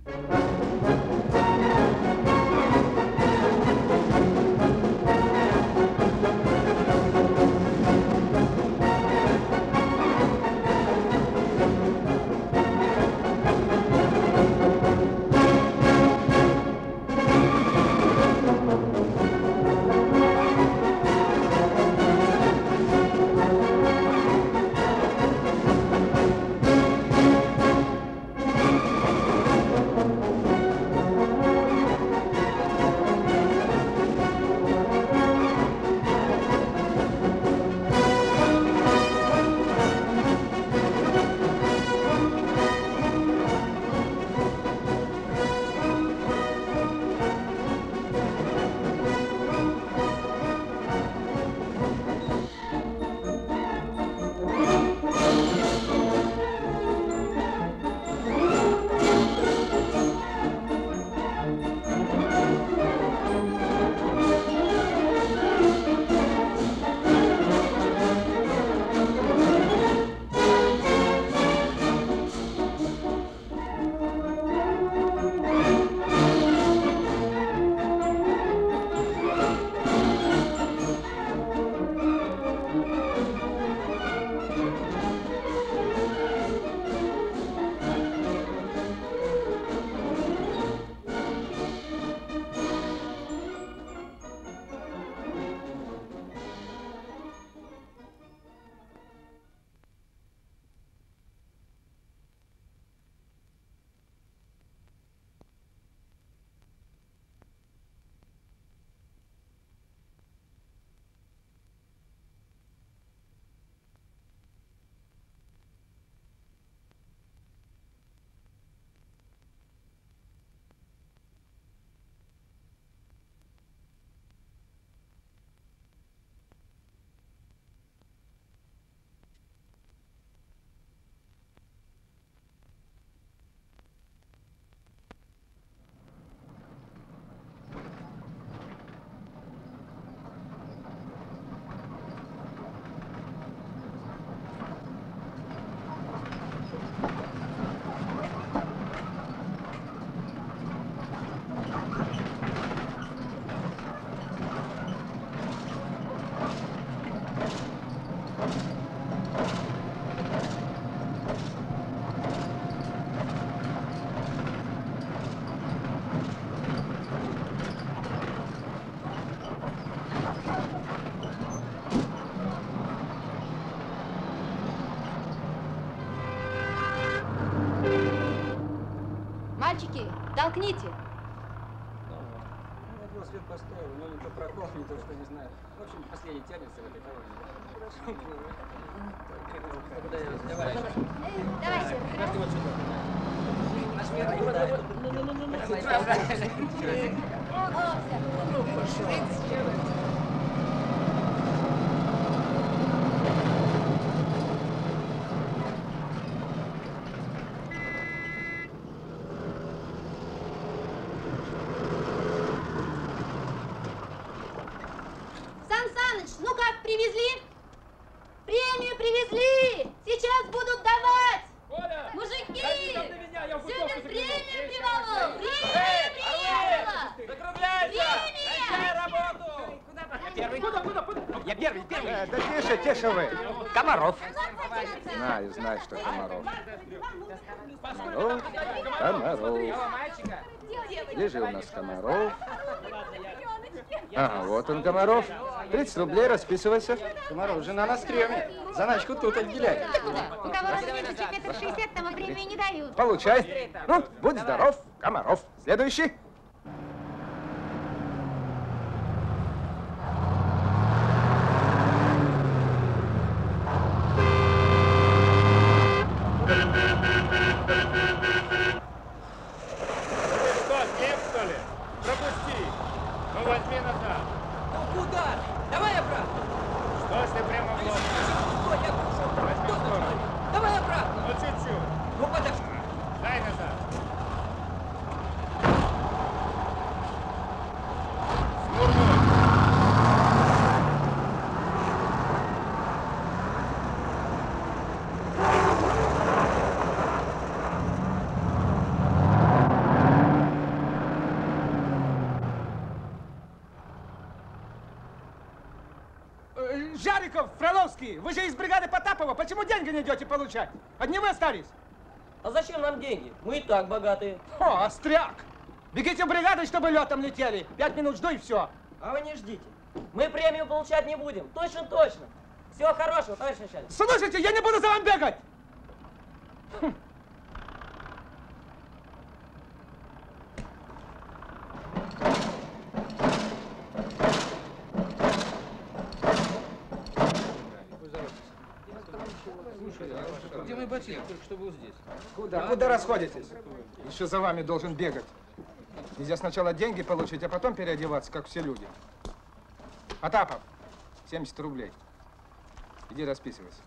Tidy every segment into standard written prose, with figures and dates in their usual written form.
Мальчики, толкните. Я велосипед поставил, но не то прокол, не то, что не знаю. В общем, последний тянется в этой колонии. Давай. Давайте. Сан Саныч, ну как, привезли? Премию привезли! Сейчас будут давать! Коля! Мужики! Сегодня премию приволок! Премия! Закругляйся! Кончай работу! Я первый. Да тише, тише вы. Комаров. Знаю, что Комаров. Комаров. Где же у нас Комаров? Ага, вот он, Комаров. 30 рублей, расписывайся. Комаров, жена на стреме. Заначку тут отделяй. У кого разница метр 60, тому премию не дают. Получай. Ну, будь здоров, Комаров. Следующий. Возьми назад. Ну куда? Давай обратно. Что ж ты прямо в лоб? Я кружок. Давай обратно. Ну чуть-чуть. Ну подожди. Дай назад. Покровский, вы же из бригады Потапова, почему деньги не идете получать? Одни вы остались? А зачем нам деньги? Мы и так богатые. О, остряк! Бегите в бригаду, чтобы летом летели. 5 минут жду и все. А вы не ждите. Мы премию получать не будем. Точно. Всего хорошего, товарищ начальник. Слушайте, я не буду за вами бегать! Где мои ботинки? Только что был здесь. Куда расходитесь? Еще за вами должен бегать. Нельзя сначала деньги получить, а потом переодеваться, как все люди. Потапов, 70 рублей. Иди расписывайся.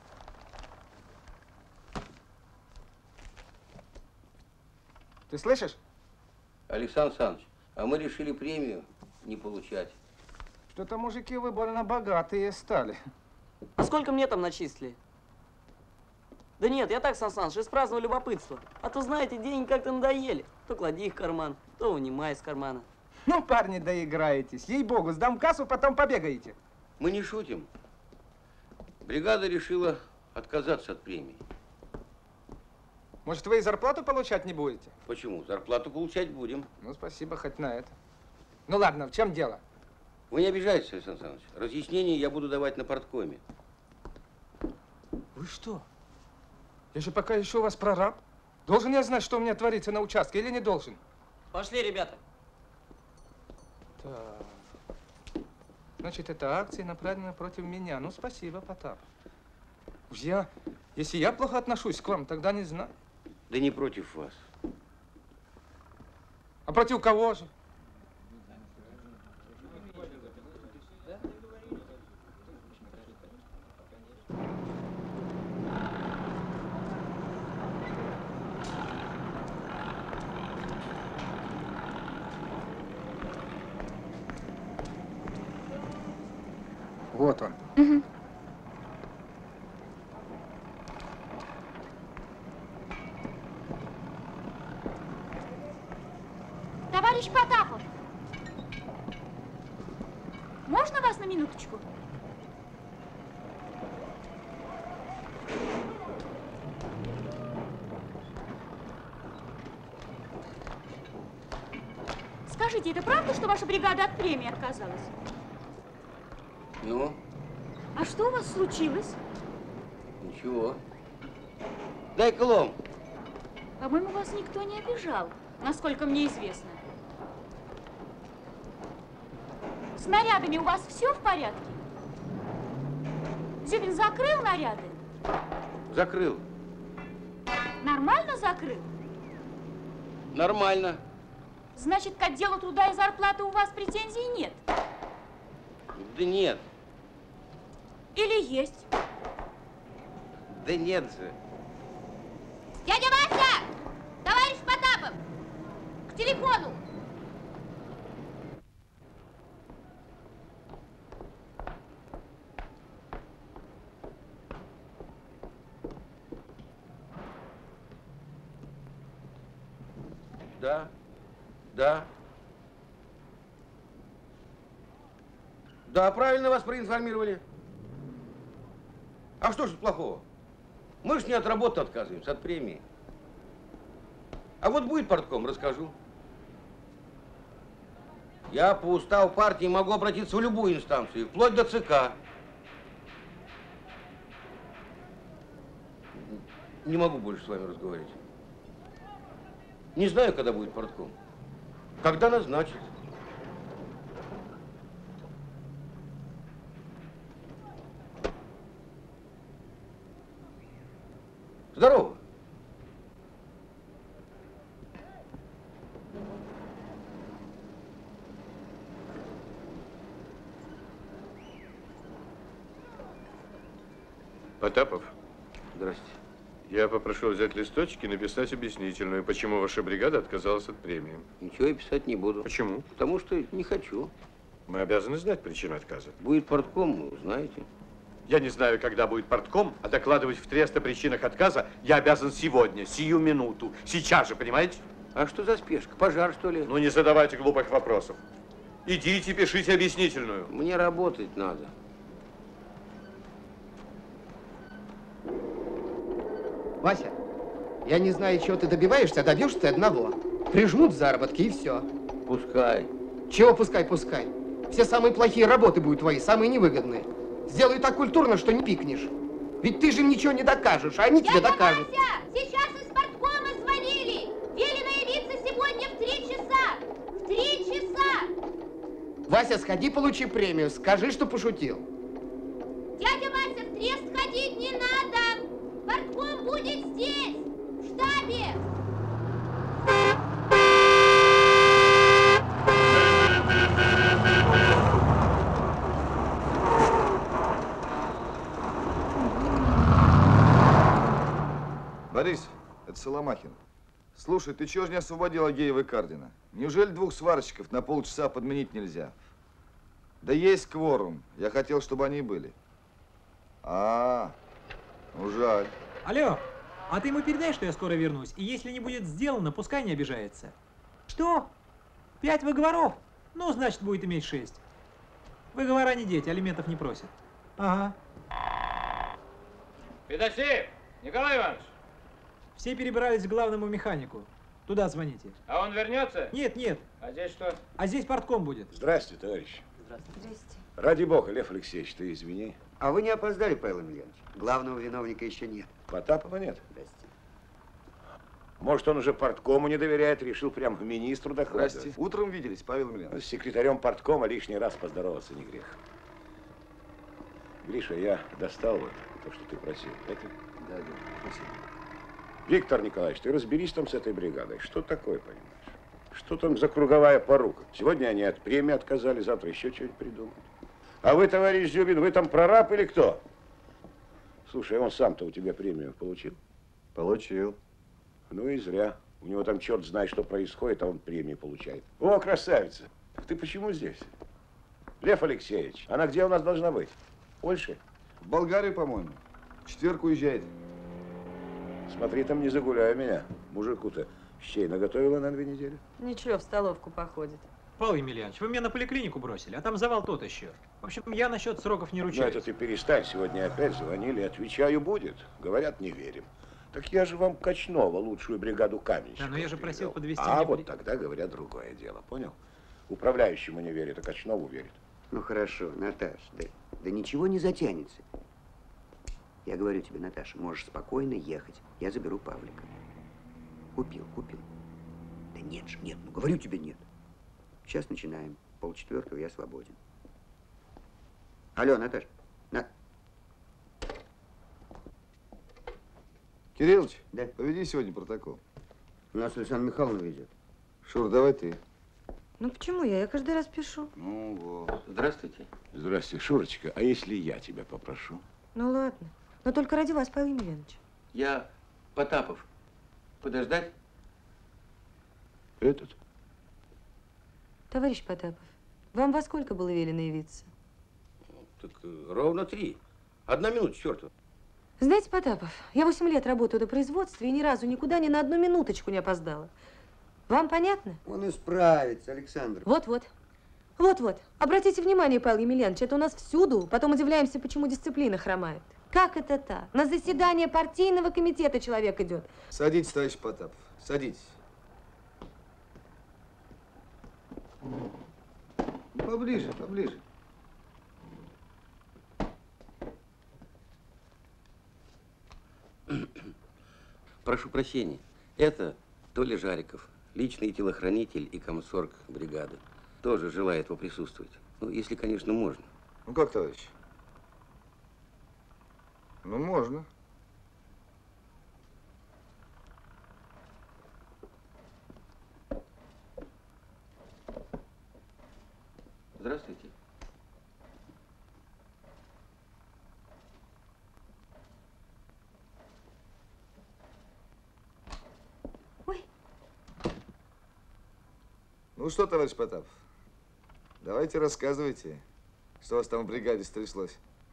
Ты слышишь? Александр Александрович, а мы решили премию не получать. Что-то мужики вы больно богатые стали. А сколько мне там начислили? Да нет, я так, Сан Саныч, из праздного любопытства. А то, знаете, деньги как-то надоели. То клади их в карман, то вынимай из кармана. Ну, парни, доиграетесь. Ей-богу, сдам кассу, потом побегаете. Мы не шутим. Бригада решила отказаться от премии. Может, вы и зарплату получать не будете? Почему? Зарплату получать будем. Ну, спасибо хоть на это. Ну, ладно, в чем дело? Вы не обижайтесь, Александр Александрович. Разъяснения я буду давать на парткоме. Вы что? Я же пока еще у вас прораб. Должен я знать, что у меня творится на участке, или не должен? Пошли, ребята. Так. Значит, это акции, направленные против меня. Ну, спасибо, Потап. Уж если я плохо отношусь к вам, тогда не знаю. Да не против вас. А против кого же? Вот он. Угу. Товарищ Потапов, можно вас на минуточку? Скажите, это правда, что ваша бригада от премии отказалась? Ну? А что у вас случилось? Ничего. Дай-ка лом. По-моему, вас никто не обижал, насколько мне известно. С нарядами у вас все в порядке? Зюбин закрыл наряды? Закрыл. Нормально закрыл? Нормально. Значит, к отделу труда и зарплаты у вас претензий нет? Да нет. Или есть? Да нет же. Дядя Вася! Товарищ Потапов! К телефону! Да. Да. Да, правильно вас проинформировали. А что ж тут плохого? Мы ж не от работы отказываемся, от премии. А вот будет партком, расскажу. Я по уставу партии могу обратиться в любую инстанцию, вплоть до ЦК. Не могу больше с вами разговаривать. Не знаю, когда будет партком. Когда назначат. Здорово. Потапов, Здрасте. я попрошу взять листочки и написать объяснительную, почему ваша бригада отказалась от премии. Ничего я писать не буду. Почему? Потому что не хочу. Мы обязаны знать причину отказа. Будет партком, узнаете. Я не знаю, когда будет партком, а докладывать в трест о причинах отказа я обязан сегодня, сию минуту, сейчас же, понимаете? А что за спешка? Пожар, что ли? Ну, не задавайте глупых вопросов. Идите, пишите объяснительную. Мне работать надо. Вася, я не знаю, чего ты добиваешься, а добьешься ты одного. Прижмут заработки и все. Пускай. Чего пускай? Все самые плохие работы будут твои, самые невыгодные. Сделай так культурно, что не пикнешь. Ведь ты же им ничего не докажешь, а они тебе докажут. Вася, сейчас из парткома звонили. Велено явиться сегодня в 3 часа. В 3 часа. Вася, сходи, получи премию. Скажи, что пошутил. Дядя Вася, в трест ходить не надо. Партком будет здесь, в штабе. Борис, это Соломахин. Слушай, ты чего же не освободил Агеева и Кардина? Неужели 2 сварщиков на полчаса подменить нельзя? Да есть кворум. Я хотел, чтобы они были. Ну жаль. Алло, а ты ему передай, что я скоро вернусь, и если не будет сделано, пускай не обижается. Что? 5 выговоров? Ну, значит, будет иметь 6. Выговора не дети, алиментов не просят. Ага. Федосеев, Николай Иванович. Все перебрались к главному механику. Туда звоните. А он вернется? Нет. А здесь что? А здесь партком будет. Здрасте, товарищ. Здравствуйте. Ради бога, Лев Алексеевич, ты извини. А вы не опоздали, Павел Емельянович? Главного виновника еще нет. Потапова нет? Здрасте. Может, он уже парткому не доверяет, решил прям к министру докладывать. Здрасте. Утром виделись, Павел Емельянович. С секретарем парткома лишний раз поздороваться не грех. Гриша, я достал вот то, что ты просил. Это? Да, спасибо. Виктор Николаевич, ты разберись там с этой бригадой. Что такое, понимаешь? Что там за круговая порука? Сегодня они от премии отказали, завтра еще что-нибудь придумают. А вы, товарищ Зюбин, вы там прораб или кто? Слушай, он сам-то у тебя премию получил? Получил. Ну и зря. У него там черт знает, что происходит, а он премию получает. О, красавица! Ты почему здесь? Лев Алексеевич, она где у нас должна быть? В Польше? В Болгарию, по-моему. В четверг уезжает. Смотри, там не загуляй меня. Мужику-то щей наготовила на 2 недели. Ничего, в столовку походит. Павел Емельянович, вы меня на поликлинику бросили, а там завал тот еще. В общем, я насчет сроков не ручаюсь. Ну, это ты перестань. Сегодня опять звонили. Отвечаю, будет. Говорят, не верим. Так я же вам Качнова, лучшую бригаду каменщиков. Да, но я же просил подвести А мне... вот тогда говорят другое дело, понял? Управляющему не верит, а Качнову верит. Ну хорошо, Наташ, да ничего не затянется. Я говорю тебе, Наташа, можешь спокойно ехать. Я заберу Павлика. Купил. Да нет же, нет, ну говорю тебе нет. Сейчас начинаем. 3:30 я свободен. Алло, Наташ. Кириллович, да? Поведи сегодня протокол. У нас Александра Михайловна ведет. Шур, давай ты. Ну почему я? Я каждый раз пишу. Ну вот. Здравствуйте. Здравствуйте, Шурочка. А если я тебя попрошу? Ну ладно. Но только ради вас, Павел Емельянович. Я Потапов. Подождать? Этот? Товарищ Потапов, вам во сколько было велено явиться? Так ровно 3. 1 минута, черту. Знаете, Потапов, я 8 лет работаю на производстве и ни разу никуда ни на 1 минуточку не опоздала. Вам понятно? Он исправится, Александр. Вот-вот. Обратите внимание, Павел Емельянович, это у нас всюду. Потом удивляемся, почему дисциплина хромает. Как это так? На заседание партийного комитета человек идет. Садитесь, товарищ Потапов, садитесь. Поближе. Прошу прощения. Это Толя Жариков, личный телохранитель и комсорг бригады. Тоже желает поприсутствовать. Ну, если, конечно, можно. Ну как, товарищ? Ну, можно. Здравствуйте. Ой. Ну что, товарищ Потапов, давайте рассказывайте, что у вас там в бригаде стряслось.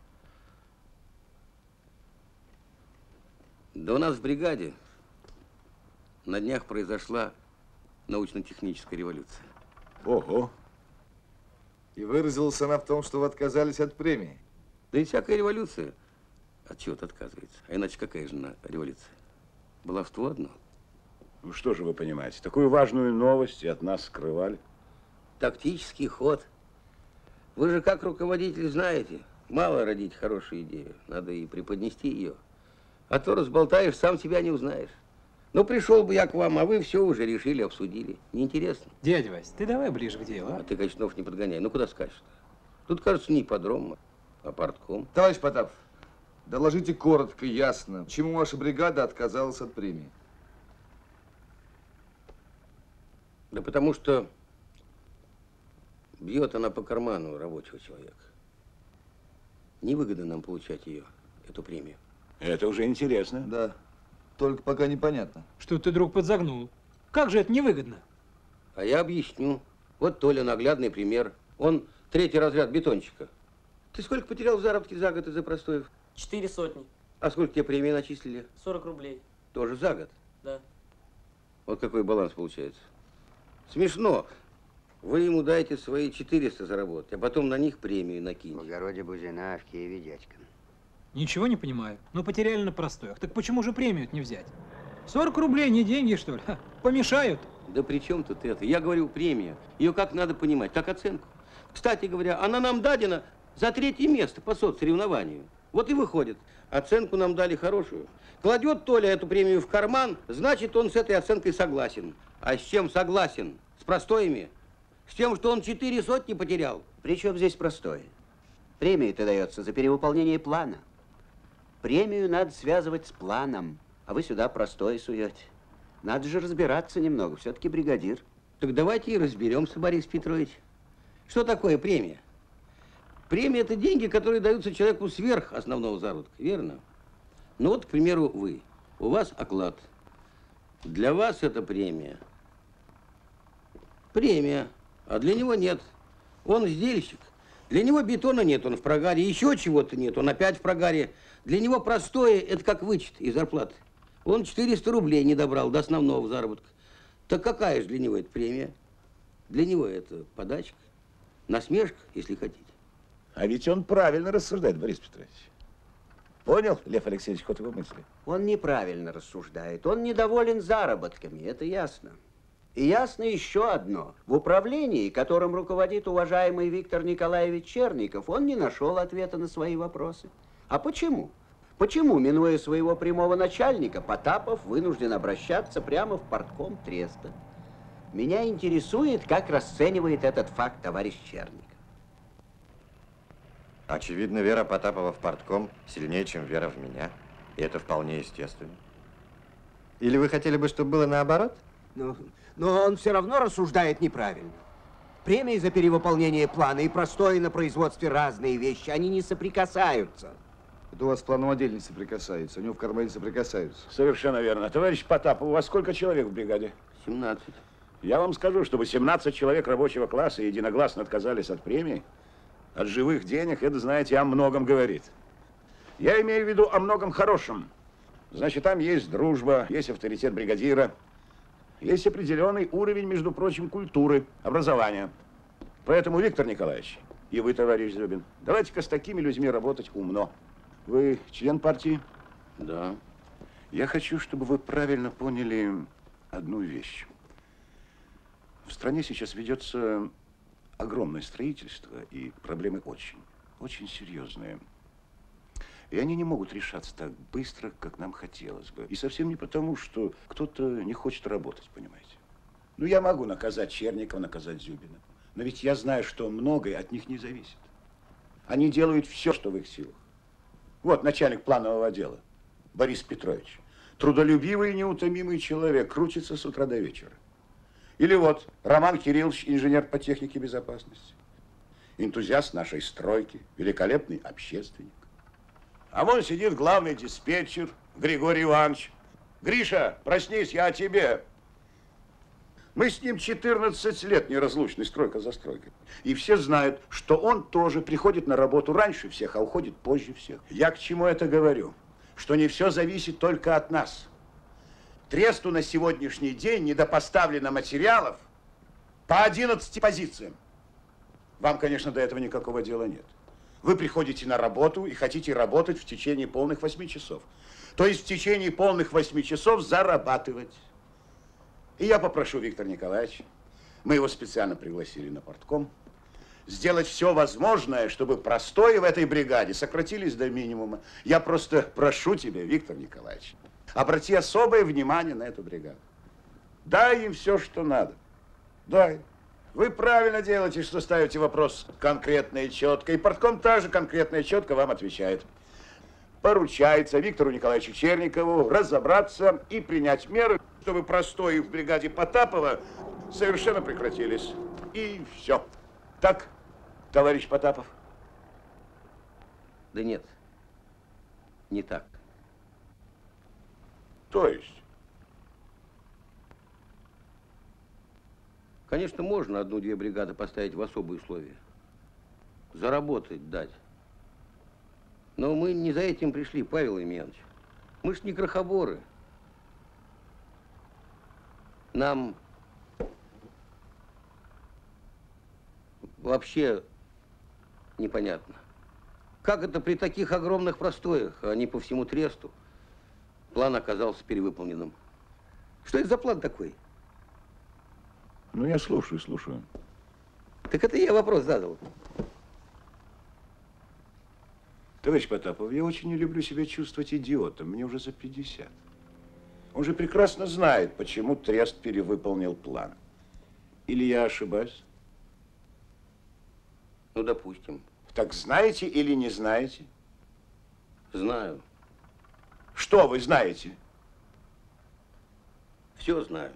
Да у нас в бригаде на днях произошла научно-техническая революция. Ого! И выразилась она в том, что вы отказались от премии. Да и всякая революция от чего-то отказывается. А иначе какая же она революция? баловство одно. Ну что же вы понимаете, такую важную новость и от нас скрывали. Тактический ход. Вы же как руководитель знаете, мало родить хорошую идею, надо и преподнести ее. А то разболтаешь, сам себя не узнаешь. Ну, пришел бы я к вам, а вы все уже решили, обсудили. Неинтересно. Дядя Вась, ты давай ближе к делу, А ты, Качнов, не подгоняй. Ну, куда скачешь-то? Тут, кажется, не ипподром, а партком. Товарищ Потапов, доложите коротко, ясно, почему ваша бригада отказалась от премии? Да потому что бьет она по карману рабочего человека. Невыгодно нам получать ее, эту премию. Это уже интересно. Да, только пока непонятно. Что ты, друг, подзагнул? Как же это невыгодно? А я объясню. Вот Толя наглядный пример. Он 3-й разряд бетонщика. Ты сколько потерял в заработке за год из-за простоев? 4 сотни. А сколько тебе премии начислили? 40 рублей. Тоже за год? Да. Вот какой баланс получается. Смешно. Вы ему дайте свои 400 заработать, а потом на них премию накинете. В огороде Бузина, а в Киеве дядька. Ничего не понимаю. Ну, потеряли на простоях. Так почему же премию не взять? 40 рублей не деньги, что ли? Ха, помешают. Да при чем тут это? Я говорю, премия. Ее как надо понимать? Как оценку. Кстати говоря, она нам дадена за 3-е место по соцсоревнованию. Вот и выходит. Оценку нам дали хорошую. Кладет Толя эту премию в карман, значит, он с этой оценкой согласен. А с чем согласен? С простоями? С тем, что он 4 сотни потерял? Причем здесь простое? Премия-то дается за перевыполнение плана. Премию надо связывать с планом, а вы сюда простое суете. Надо же разбираться немного, все-таки бригадир. Так давайте и разберемся, Борис Петрович. Что такое премия? Премия – это деньги, которые даются человеку сверх основного заработка, верно? Ну вот, к примеру, вы. У вас оклад. Для вас это премия. Премия. А для него нет. Он сдельщик. Для него бетона нет, он в прогаре. Еще чего-то нет, он опять в прогаре. Для него простое – это как вычет из зарплаты. Он 400 рублей не добрал до основного заработка. Так какая же для него это премия? Для него это подачка, насмешка, если хотите. А ведь он правильно рассуждает, Борис Петрович. Понял, Лев Алексеевич, ход его мысли? Он неправильно рассуждает, он недоволен заработками, это ясно. И ясно еще одно. В управлении, которым руководит уважаемый Виктор Николаевич Черников, он не нашел ответа на свои вопросы. А почему? Почему, минуя своего прямого начальника, Потапов вынужден обращаться прямо в партком треста? Меня интересует, как расценивает этот факт товарищ Черников. Очевидно, вера Потапова в партком сильнее, чем вера в меня. И это вполне естественно. Или вы хотели бы, чтобы было наоборот? Но он все равно рассуждает неправильно. Премии за перевыполнение плана и простое на производстве разные вещи, они не соприкасаются. Это у вас с планом отдельно не соприкасаются, у него в кармане соприкасаются. Совершенно верно. Товарищ Потапов, у вас сколько человек в бригаде? 17. Я вам скажу, чтобы 17 человек рабочего класса единогласно отказались от премии, от живых денег, это, знаете, о многом говорит. Я имею в виду о многом хорошем. Значит, там есть дружба, есть авторитет бригадира, есть определенный уровень, между прочим, культуры, образования. Поэтому, Виктор Николаевич, и вы, товарищ Зюбин, давайте-ка с такими людьми работать умно. Вы член партии? Да. Я хочу, чтобы вы правильно поняли одну вещь. В стране сейчас ведется огромное строительство, и проблемы очень серьезные. И они не могут решаться так быстро, как нам хотелось бы. И совсем не потому, что кто-то не хочет работать, понимаете. Ну, я могу наказать Черникова, наказать Зюбина. Но ведь я знаю, что многое от них не зависит. Они делают все, что в их силах. Вот начальник планового отдела, Борис Петрович. Трудолюбивый и неутомимый человек, крутится с утра до вечера. Или вот Роман Кириллович, инженер по технике безопасности. Энтузиаст нашей стройки, великолепный общественник. А вон сидит главный диспетчер Григорий Иванович. Гриша, проснись, я о тебе. Мы с ним 14 лет неразлучны, стройка за стройкой. И все знают, что он тоже приходит на работу раньше всех, а уходит позже всех. Я к чему это говорю? Что не все зависит только от нас. Тресту на сегодняшний день недопоставлено материалов по 11 позициям. Вам, конечно, до этого никакого дела нет. Вы приходите на работу и хотите работать в течение полных 8 часов. То есть в течение полных 8 часов зарабатывать. И я попрошу Виктора Николаевича, мы его специально пригласили на партком, сделать все возможное, чтобы простои в этой бригаде сократились до минимума. Я просто прошу тебя, Виктор Николаевич, обрати особое внимание на эту бригаду. Дай им все, что надо. Дай. Вы правильно делаете, что ставите вопрос конкретно и четко. И партком также конкретно и четко вам отвечает. Поручается Виктору Николаевичу Черникову разобраться и принять меры, чтобы простои в бригаде Потапова совершенно прекратились. И все. Так, товарищ Потапов? Да нет, не так. То есть? Конечно, можно одну-две бригады поставить в особые условия. Заработать дать. Но мы не за этим пришли, Павел Емельянович. Мы ж не крохоборы. Нам вообще непонятно, как это при таких огромных простоях, а не по всему тресту, план оказался перевыполненным. Что это за план такой? Ну, я слушаю, слушаю. Так это я вопрос задал. Товарищ Потапов, я очень не люблю себя чувствовать идиотом. Мне уже за 50. Он же прекрасно знает, почему трест перевыполнил план. Или я ошибаюсь? Ну, допустим. Так знаете или не знаете? Знаю. Что вы знаете? Все знаю.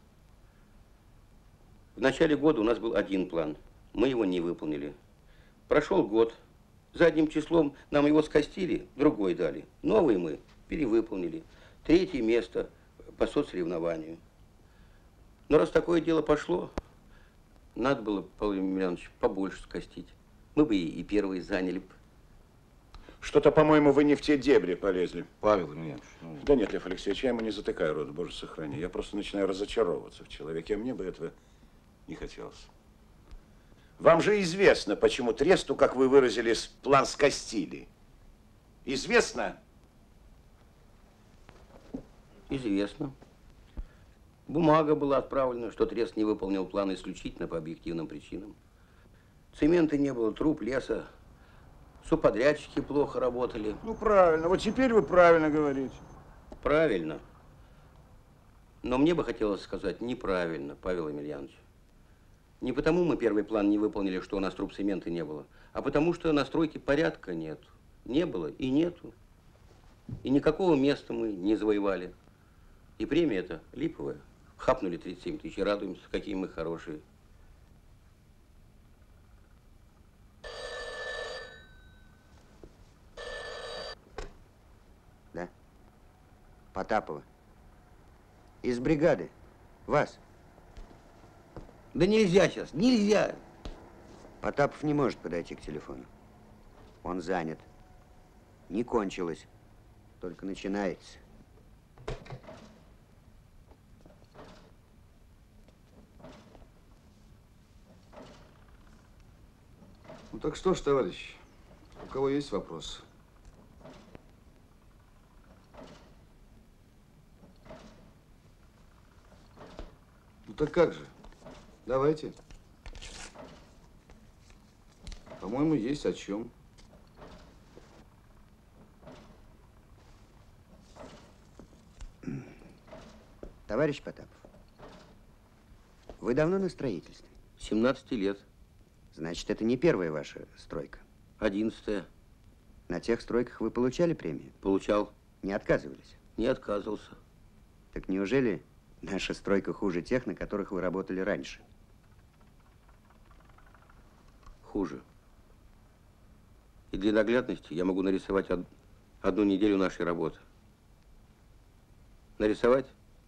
В начале года у нас был один план. Мы его не выполнили. Прошел год. Задним числом нам его скостили, другой дали. Новый мы перевыполнили. 3-е место по соцсоревнованию. Но раз такое дело пошло, надо было, Павел Емельянович, побольше скостить. Мы бы и первые заняли бы. Что-то, по-моему, вы не в те дебри полезли. Павел Емельянович. Да нет, Лев Алексеевич, я ему не затыкаю рот, боже сохрани. Я просто начинаю разочаровываться в человеке, а мне бы этого не хотелось. Вам же известно, почему тресту, как вы выразились, план скостили. Известно? Известно. Бумага была отправлена, что трест не выполнил план исключительно по объективным причинам. Цемента не было, труб, леса. Субподрядчики плохо работали. Ну, правильно. Вот теперь вы правильно говорите. Правильно. Но мне бы хотелось сказать неправильно, Павел Емельянович. Не потому мы первый план не выполнили, что у нас труб цемента не было, а потому что на стройке порядка нет. Не было и нету. И никакого места мы не завоевали. И премия эта липовая. Хапнули 37 тысяч, радуемся, какие мы хорошие. Да? Потапова. Из бригады. Вас. Да нельзя сейчас, нельзя. Потапов не может подойти к телефону. Он занят. Не кончилось. Только начинается. Ну так что ж, товарищ, у кого есть вопрос? Ну так как же? Давайте. По-моему, есть о чем. Товарищ Потапов, вы давно на строительстве? 17 лет. Значит, это не первая ваша стройка? 11-я. На тех стройках вы получали премию? Получал. Не отказывались? Не отказывался. Так неужели наша стройка хуже тех, на которых вы работали раньше? Хуже. И для наглядности я могу нарисовать одну неделю нашей работы. Нарисовать?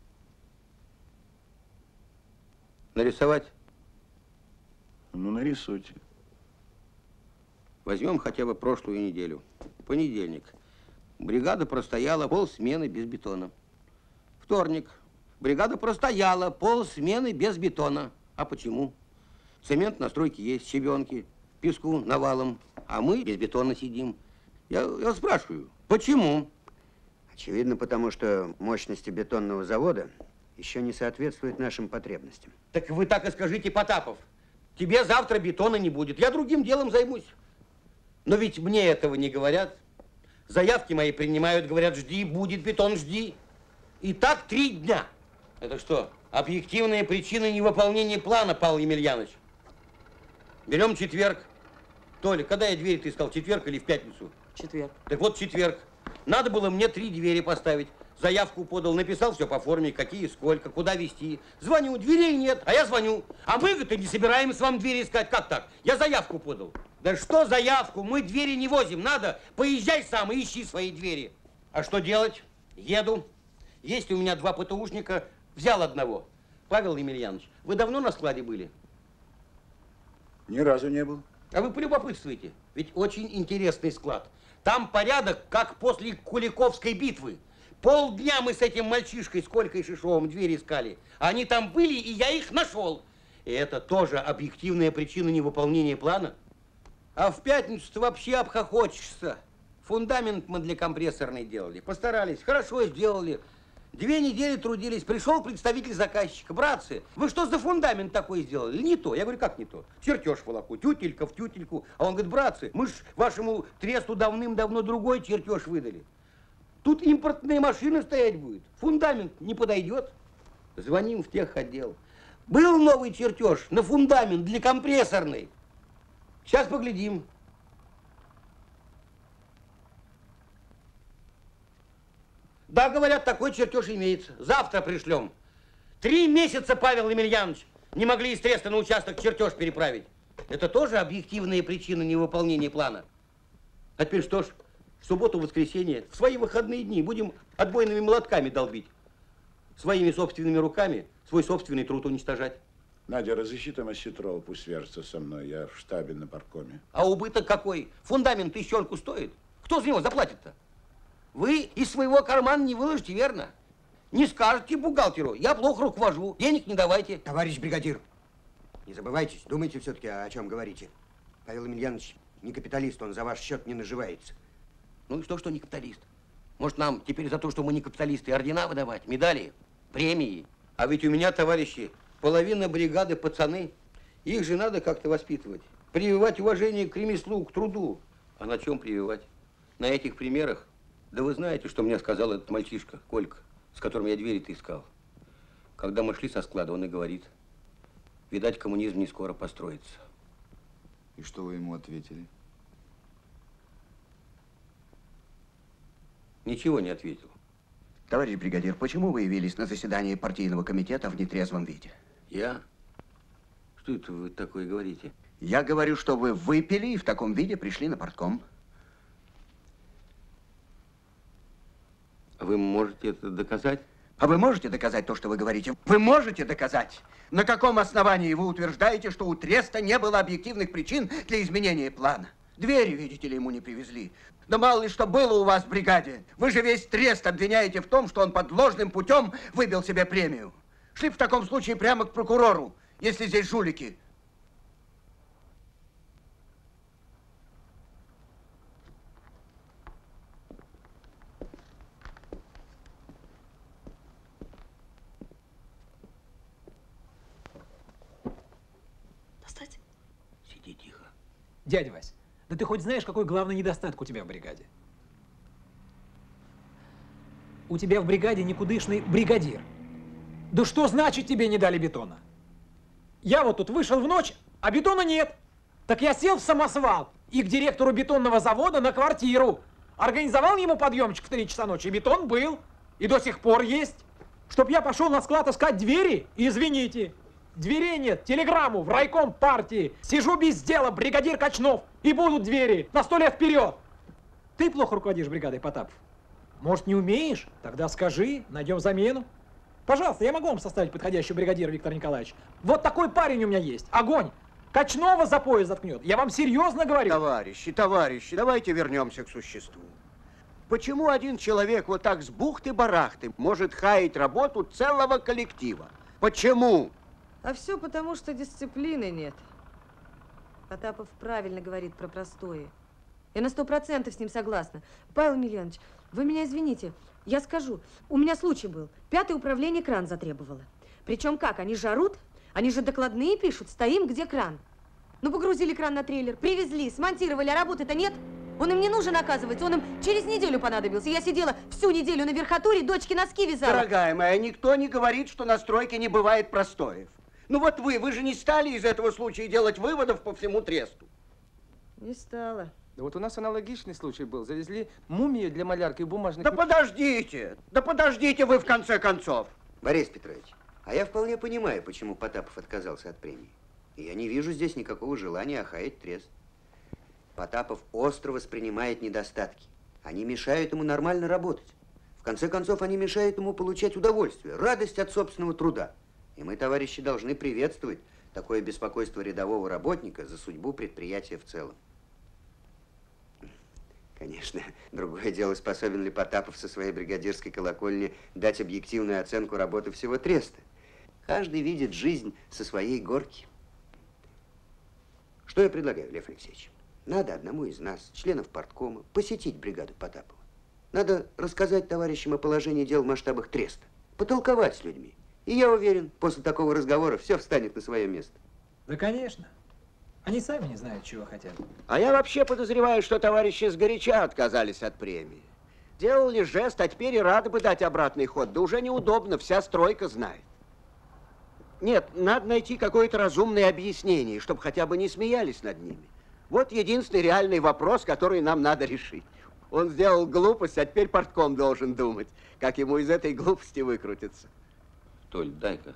Нарисовать? Ну, нарисуйте. Возьмем хотя бы прошлую неделю. Понедельник. Бригада простояла полсмены без бетона. Вторник. Бригада простояла полсмены без бетона. А почему? Цемент на стройке есть, щебенки, песку навалом, а мы без бетона сидим. Я спрашиваю, почему? Очевидно, потому что мощности бетонного завода еще не соответствуют нашим потребностям. Так вы так и скажите, Потапов. Тебе завтра бетона не будет. Я другим делом займусь. Но ведь мне этого не говорят. Заявки мои принимают, говорят, жди, будет бетон, жди. И так 3 дня. Это что, объективная причина невыполнения плана, Павел Емельянович? Берем четверг. Толя, когда я двери-то искал, четверг или в пятницу? Четверг. Так вот, четверг. Надо было мне 3 двери поставить. Заявку подал, написал все по форме, какие, сколько, куда везти. Звоню, дверей нет, а я звоню. А мы, говорит, не собираемся вам двери искать. Как так? Я заявку подал. Да что заявку? Мы двери не возим. Надо, поезжай сам и ищи свои двери. А что делать? Еду. Есть у меня 2 ПТУшника, взял одного. Павел Емельянович, вы давно на складе были? Ни разу не был. А вы полюбопытствуете, ведь очень интересный склад. Там порядок, как после Куликовской битвы. Полдня мы с этим мальчишкой, с Колькой Шишовым, двери искали. Они там были, и я их нашел. И это тоже объективная причина невыполнения плана. А в пятницу-то вообще обхохочешься. Фундамент мы для компрессорной делали. Постарались, хорошо сделали. 2 недели трудились. Пришел представитель заказчика. Братцы, вы что за фундамент такой сделали? Не то. Я говорю, как не то? Чертеж волоку, тютелька в тютельку. А он говорит, братцы, мы ж вашему тресту давным-давно другой чертеж выдали. Тут импортная машина стоять будет. Фундамент не подойдет. Звоним в техотдел. Был новый чертеж на фундамент для компрессорной. Сейчас поглядим. Да, говорят, такой чертеж имеется. Завтра пришлем. 3 месяца, Павел Емельянович, не могли из Треста на участок чертеж переправить. Это тоже объективная причина невыполнения плана. А теперь что ж, в субботу-воскресенье, в свои выходные дни будем отбойными молотками долбить. Своими собственными руками свой собственный труд уничтожать. Надя, разыщи там Осетрова, пусть свяжется со мной. Я в штабе на паркоме. А убыток какой? Фундамент тысячонку стоит. Кто за него заплатит-то? Вы из своего кармана не выложите, верно? Не скажете бухгалтеру, я плохо руковожу, денег не давайте. Товарищ бригадир, не забывайтесь, думайте все-таки, о чем говорите. Павел Емельянович не капиталист, он за ваш счет не наживается. Ну и что не капиталист? Может, нам теперь за то, что мы не капиталисты, ордена выдавать, медали, премии? А ведь у меня, товарищи, половина бригады пацаны. Их же надо как-то воспитывать. Прививать уважение к ремеслу, к труду. А на чем прививать? На этих примерах? Да вы знаете, что мне сказал этот мальчишка, Колька, с которым я двери-то искал. Когда мы шли со склада, он и говорит, видать, коммунизм не скоро построится. И что вы ему ответили? Ничего не ответил. Товарищ бригадир, почему вы явились на заседание партийного комитета в нетрезвом виде? Я? Что это вы такое говорите? Я говорю, что вы выпили и в таком виде пришли на партком. Вы можете это доказать? А вы можете доказать то, что вы говорите? Вы можете доказать? На каком основании вы утверждаете, что у Треста не было объективных причин для изменения плана? Двери, видите ли, ему не привезли. Да мало ли что было у вас в бригаде. Вы же весь Трест обвиняете в том, что он под ложным путем выбил себе премию. Шли в таком случае прямо к прокурору, если здесь жулики. Дядя Вась, да ты хоть знаешь, какой главный недостаток у тебя в бригаде? У тебя в бригаде никудышный бригадир. Да что значит тебе не дали бетона? Я вот тут вышел в ночь, а бетона нет. Так я сел в самосвал и к директору бетонного завода на квартиру. Организовал ему подъемчик в 3 часа ночи, и бетон был. И до сих пор есть. Чтоб я пошел на склад искать двери, извините. Дверей нет, телеграмму в райком партии. Сижу без дела, бригадир Качнов. И будут двери на 100 лет вперед. Ты плохо руководишь бригадой, Потапов. Может, не умеешь? Тогда скажи, найдем замену. Пожалуйста, я могу вам составить подходящего бригадира, Виктор Николаевич. Вот такой парень у меня есть. Огонь. Качнова за пояс заткнет. Я вам серьезно говорю. Товарищи, давайте вернемся к существу. Почему один человек вот так с бухты-барахты может хаять работу целого коллектива? Почему? А все потому, что дисциплины нет. Потапов правильно говорит про простое. Я на 100% с ним согласна. Павел Емельянович, Вы меня извините, я скажу. У меня случай был. 5-е управление кран затребовало. Причем как? Они же орут, они же докладные пишут. Стоим, где кран. Ну, погрузили кран на трейлер, привезли, смонтировали, а работы-то нет. Он им не нужен, оказывается, он им через неделю понадобился. Я сидела всю неделю на верхотуре, дочке носки вязала. Дорогая моя, никто не говорит, что на стройке не бывает простоев. Ну вот вы же не стали из этого случая делать выводов по всему тресту. Не стала. Да вот у нас аналогичный случай был. Завезли мумию для малярки и бумажных... Да подождите вы в конце концов. Борис Петрович, а я вполне понимаю, почему Потапов отказался от премии. И я не вижу здесь никакого желания охаять трест. Потапов остро воспринимает недостатки. Они мешают ему нормально работать. В конце концов, они мешают ему получать удовольствие, радость от собственного труда. И мы, товарищи, должны приветствовать такое беспокойство рядового работника за судьбу предприятия в целом. Конечно, другое дело, способен ли Потапов со своей бригадирской колокольни дать объективную оценку работы всего треста. Каждый видит жизнь со своей горки. Что я предлагаю, Лев Алексеевич? Надо одному из нас, членов парткома, посетить бригаду Потапова. Надо рассказать товарищам о положении дел в масштабах треста, потолковать с людьми. И я уверен, после такого разговора все встанет на свое место. Да, конечно. Они сами не знают, чего хотят. А я вообще подозреваю, что товарищи сгоряча отказались от премии. Делали жест, а теперь и рады бы дать обратный ход. Да уже неудобно, вся стройка знает. Нет, надо найти какое-то разумное объяснение, чтобы хотя бы не смеялись над ними. Вот единственный реальный вопрос, который нам надо решить. Он сделал глупость, а теперь партком должен думать, как ему из этой глупости выкрутиться. Толь, дай-ка.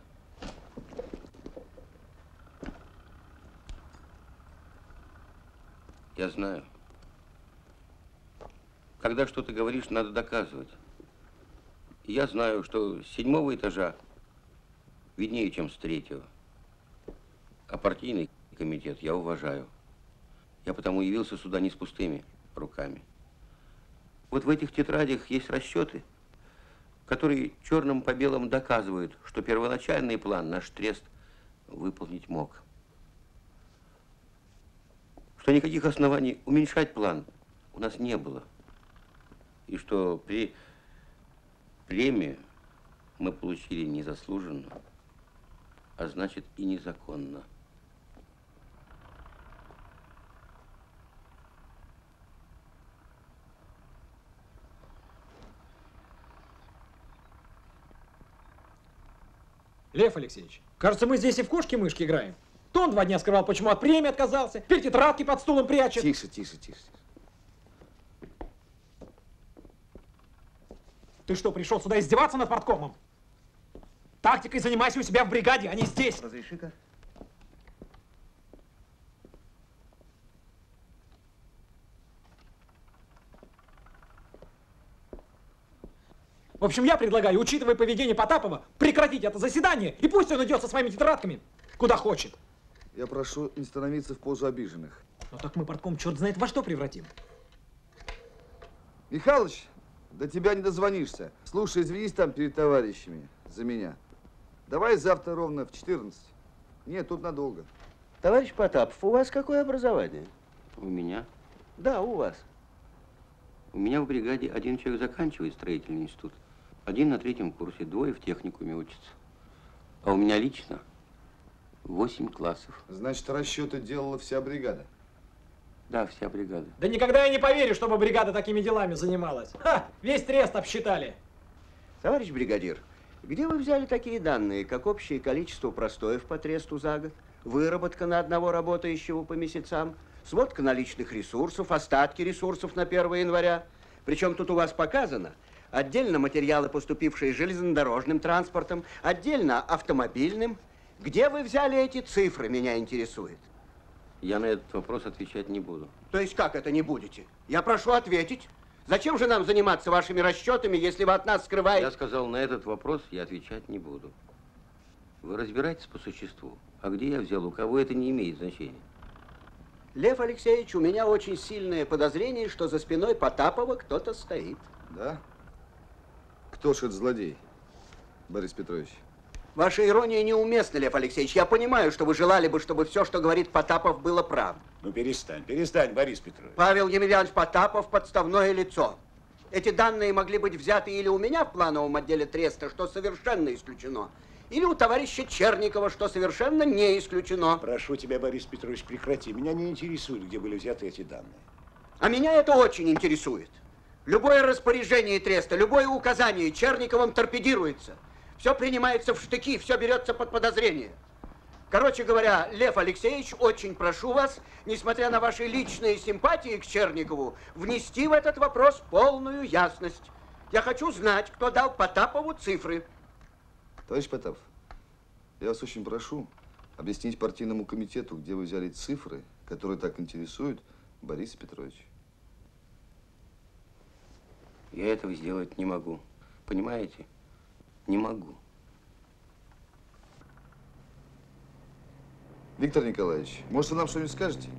Я знаю. Когда что-то говоришь, надо доказывать. И я знаю, что с 7-го этажа виднее, чем с 3-го. А партийный комитет я уважаю. Я потому явился сюда не с пустыми руками. Вот в этих тетрадях есть расчеты, которые черным по белому доказывают, что первоначальный план наш трест выполнить мог. Что никаких оснований уменьшать план у нас не было. И что премию мы получили незаслуженно, а значит и незаконно. Лев Алексеевич, кажется, мы здесь и в кошки-мышки играем. То он 2 дня скрывал, почему от премии отказался, теперь тетрадки под стулом прячет. Тише, тише, тише. Ты что, пришел сюда издеваться над парткомом? Тактикой занимайся у себя в бригаде, а не здесь. Разреши-ка. В общем, я предлагаю, учитывая поведение Потапова, прекратить это заседание, и пусть он идет со своими тетрадками куда хочет. Я прошу не становиться в позу обиженных. Ну так мы партком черт знает во что превратим. Михалыч, до тебя не дозвонишься. Слушай, извинись там перед товарищами за меня. Давай завтра ровно в 14. Нет, тут надолго. Товарищ Потапов, у вас какое образование? У меня? Да, у вас. У меня в бригаде 1 человек заканчивает строительный институт, 1 на 3-м курсе, 2 в техникуме учатся. А у меня лично 8 классов. Значит, расчеты делала вся бригада? Да, вся бригада. Да никогда я не поверю, чтобы бригада такими делами занималась. Ха! Весь трест обсчитали. Товарищ бригадир, где вы взяли такие данные, как общее количество простоев по тресту за год, выработка на одного работающего по месяцам, сводка наличных ресурсов, остатки ресурсов на 1 января? Причем тут у вас показано отдельно материалы, поступившие железнодорожным транспортом, отдельно автомобильным. Где вы взяли эти цифры, меня интересует. Я на этот вопрос отвечать не буду. То есть как это не будете? Я прошу ответить. Зачем же нам заниматься вашими расчетами, если вы от нас скрываете? Я сказал, на этот вопрос я отвечать не буду. Вы разбирайтесь по существу. А где я взял, у кого, это не имеет значения. Лев Алексеевич, у меня очень сильное подозрение, что за спиной Потапова кто-то стоит. Да? Кто ж этот злодей, Борис Петрович? Ваша ирония неуместна, Лев Алексеевич. Я понимаю, что вы желали бы, чтобы все, что говорит Потапов, было правдой. Ну перестань, перестань, Борис Петрович. Павел Емельянович Потапов – подставное лицо. Эти данные могли быть взяты или у меня в плановом отделе Треста, что совершенно исключено, или у товарища Черникова, что совершенно не исключено. Прошу тебя, Борис Петрович, прекрати. Меня не интересует, где были взяты эти данные. А меня это очень интересует. Любое распоряжение Треста, любое указание Черниковым торпедируется. Все принимается в штыки, все берется под подозрение. Короче говоря, Лев Алексеевич, очень прошу вас, несмотря на ваши личные симпатии к Черникову, внести в этот вопрос полную ясность. Я хочу знать, кто дал Потапову цифры. Товарищ Потапов, я вас очень прошу объяснить партийному комитету, где вы взяли цифры, которые так интересуют Бориса Петровича. Я этого сделать не могу. Понимаете? Не могу. Виктор Николаевич, может, вы нам что-нибудь скажете?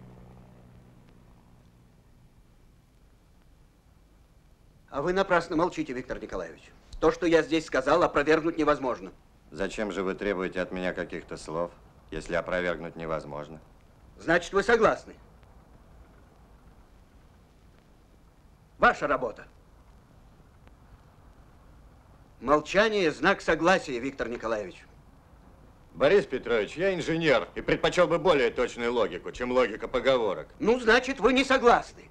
А вы напрасно молчите, Виктор Николаевич. То, что я здесь сказал, опровергнуть невозможно. Зачем же вы требуете от меня каких-то слов, если опровергнуть невозможно? Значит, вы согласны. Ваша работа. Молчание – знак согласия, Виктор Николаевич. Борис Петрович, я инженер и предпочел бы более точную логику, чем логика поговорок. Ну, значит, вы не согласны.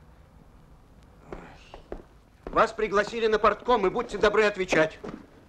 Вас пригласили на партком, и будьте добры отвечать.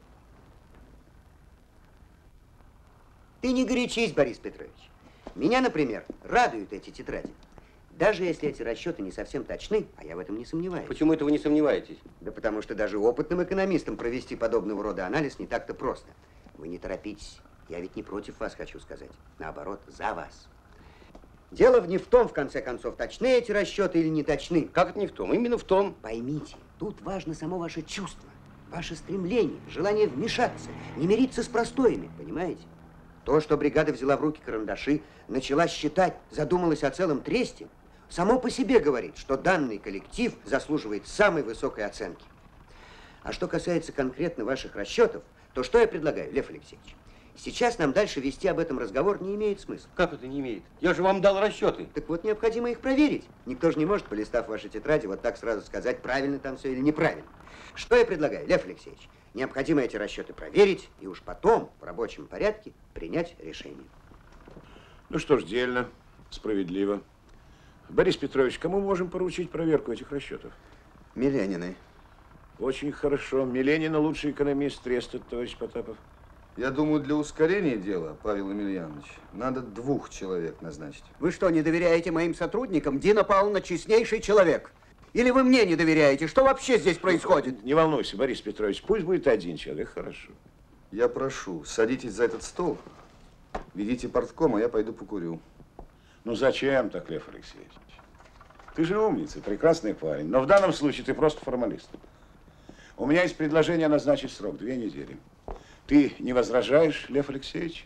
Ты не горячись, Борис Петрович. Меня, например, радуют эти тетради. Даже если эти расчеты не совсем точны, а я в этом не сомневаюсь. Почему это вы не сомневаетесь? Да потому что даже опытным экономистам провести подобного рода анализ не так-то просто. Вы не торопитесь. Я ведь не против вас, хочу сказать. Наоборот, за вас. Дело не в том, в конце концов, точны эти расчеты или не точны. Как это не в том? Именно в том. Поймите, тут важно само ваше чувство, ваше стремление, желание вмешаться, не мириться с простоями, понимаете? То, что бригада взяла в руки карандаши, начала считать, задумалась о целом тресте, само по себе говорит, что данный коллектив заслуживает самой высокой оценки. А что касается конкретно ваших расчетов, то что я предлагаю, Лев Алексеевич? Сейчас нам дальше вести об этом разговор не имеет смысла. Как это не имеет? Я же вам дал расчеты. Так вот, необходимо их проверить. Никто же не может, полистав ваши тетради, вот так сразу сказать, правильно там все или неправильно. Что я предлагаю, Лев Алексеевич? Необходимо эти расчеты проверить и уж потом в рабочем порядке принять решение. Ну что ж, дельно, справедливо. Борис Петрович, кому мы можем поручить проверку этих расчетов? Миленины. Очень хорошо. Миленина лучший экономист Треста, товарищ Потапов. Я думаю, для ускорения дела, Павел Емельянович, надо 2 человек назначить. Вы что, не доверяете моим сотрудникам? Дина Павловна честнейший человек. Или вы мне не доверяете? Что вообще здесь происходит? Не волнуйся, Борис Петрович, пусть будет 1 человек, хорошо. Я прошу, садитесь за этот стол, ведите партком, а я пойду покурю. Ну зачем так, Лев Алексеевич? Ты же умница, прекрасный парень, но в данном случае ты просто формалист. У меня есть предложение назначить срок 2 недели. Ты не возражаешь, Лев Алексеевич?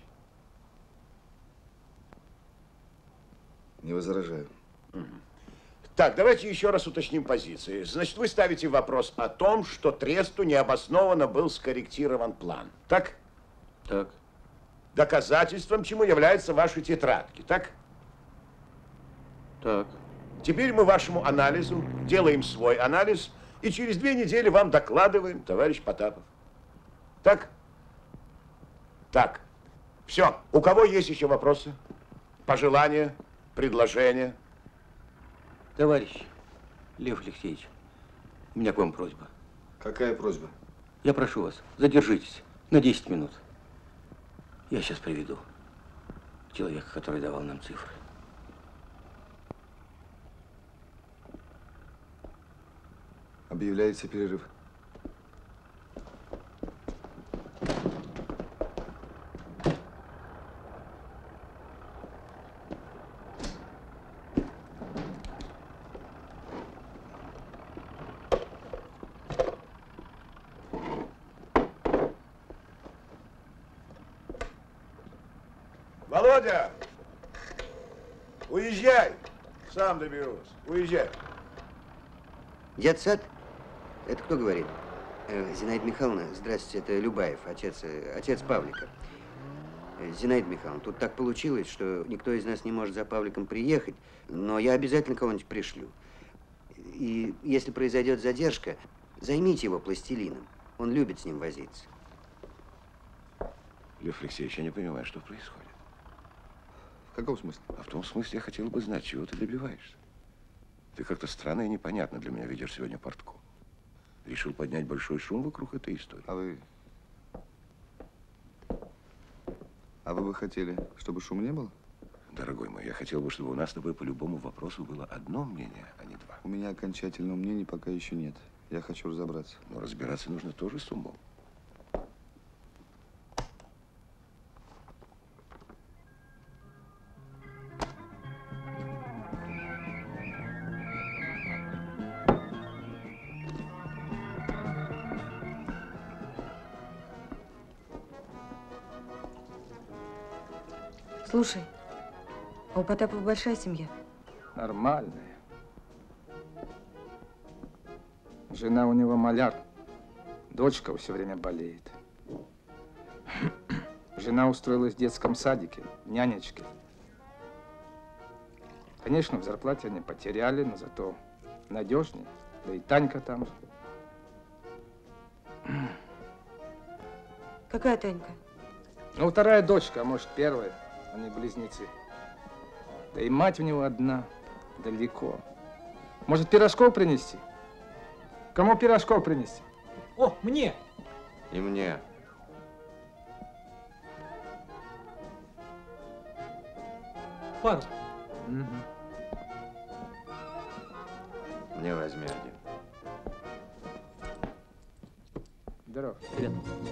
Не возражаю. Так, давайте еще раз уточним позиции. Значит, вы ставите вопрос о том, что Тресту необоснованно был скорректирован план. Так? Так. Доказательством чему являются ваши тетрадки, так? Так. Теперь мы вашему анализу делаем свой анализ, и через 2 недели вам докладываем, товарищ Потапов. Так? Так. Все. У кого есть еще вопросы? Пожелания? Предложения? Товарищ Лев Алексеевич, у меня к вам просьба. Какая просьба? Я прошу вас, задержитесь на 10 минут. Я сейчас приведу человека, который давал нам цифры. Объявляется перерыв. Володя! Уезжай! Сам доберусь. Уезжай. Детсад? Это кто говорит? Зинаида Михайловна, здравствуйте, это Любаев, отец Павлика. Зинаида Михайловна, тут так получилось, что никто из нас не может за Павликом приехать, но я обязательно кого-нибудь пришлю. И если произойдет задержка, займите его пластилином. Он любит с ним возиться. Лев Алексеевич, я не понимаю, что происходит. В каком смысле? А в том смысле, я хотел бы знать, чего ты добиваешься. Ты как-то странно и непонятно для меня ведешь сегодня портком. Решил поднять большой шум вокруг этой истории. А вы бы хотели, чтобы шума не было? Дорогой мой, я хотел бы, чтобы у нас с тобой по любому вопросу было одно мнение, а не два. У меня окончательного мнения пока еще нет. Я хочу разобраться. Но разбираться нужно тоже с умом. Слушай, а у Потапова большая семья? Нормальная. Жена у него маляр. Дочка все время болеет. Жена устроилась в детском садике, нянечки. Конечно, в зарплате они потеряли, но зато надежнее. Да и Танька там же. Какая Танька? Ну, вторая дочка, а может, первая. Они близнецы. Да и мать у него одна. Далеко. Может, пирожков принести? Кому пирожков принести? О, мне! И мне. Пару. Мне возьми один. Здорово. Привет.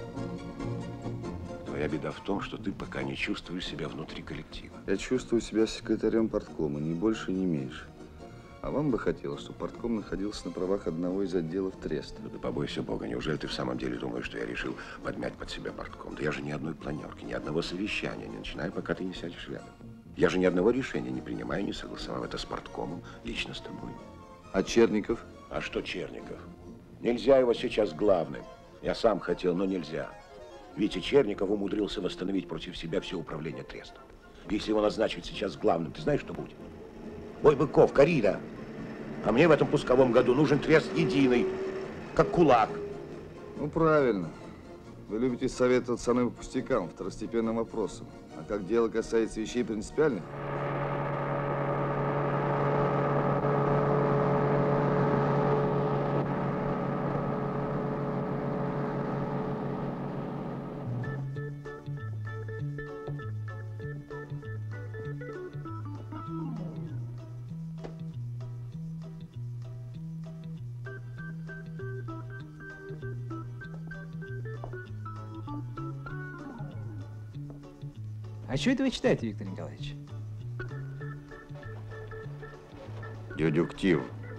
Твоя беда в том, что ты пока не чувствуешь себя внутри коллектива. Я чувствую себя секретарем парткома, ни больше, ни меньше. А вам бы хотелось, чтобы партком находился на правах одного из отделов треста. Да побойся Бога, неужели ты в самом деле думаешь, что я решил подмять под себя партком? Да я же ни одной планерки, ни одного совещания не начинаю, пока ты не сядешь рядом. Я же ни одного решения не принимаю, не согласовав это с парткомом, лично с тобой. А Черников? А что Черников? Нельзя его сейчас главным. Я сам хотел, но нельзя. Витя Черников умудрился восстановить против себя все управление трестом. Если его назначить сейчас главным, ты знаешь, что будет? Ой, Быков, коррида. А мне в этом пусковом году нужен трест единый, как кулак. Ну, правильно. Вы любите советовать со мной по пустякам, второстепенным вопросам. А как дело касается вещей принципиальных? А что это вы читаете, Виктор Николаевич? Дедуктив.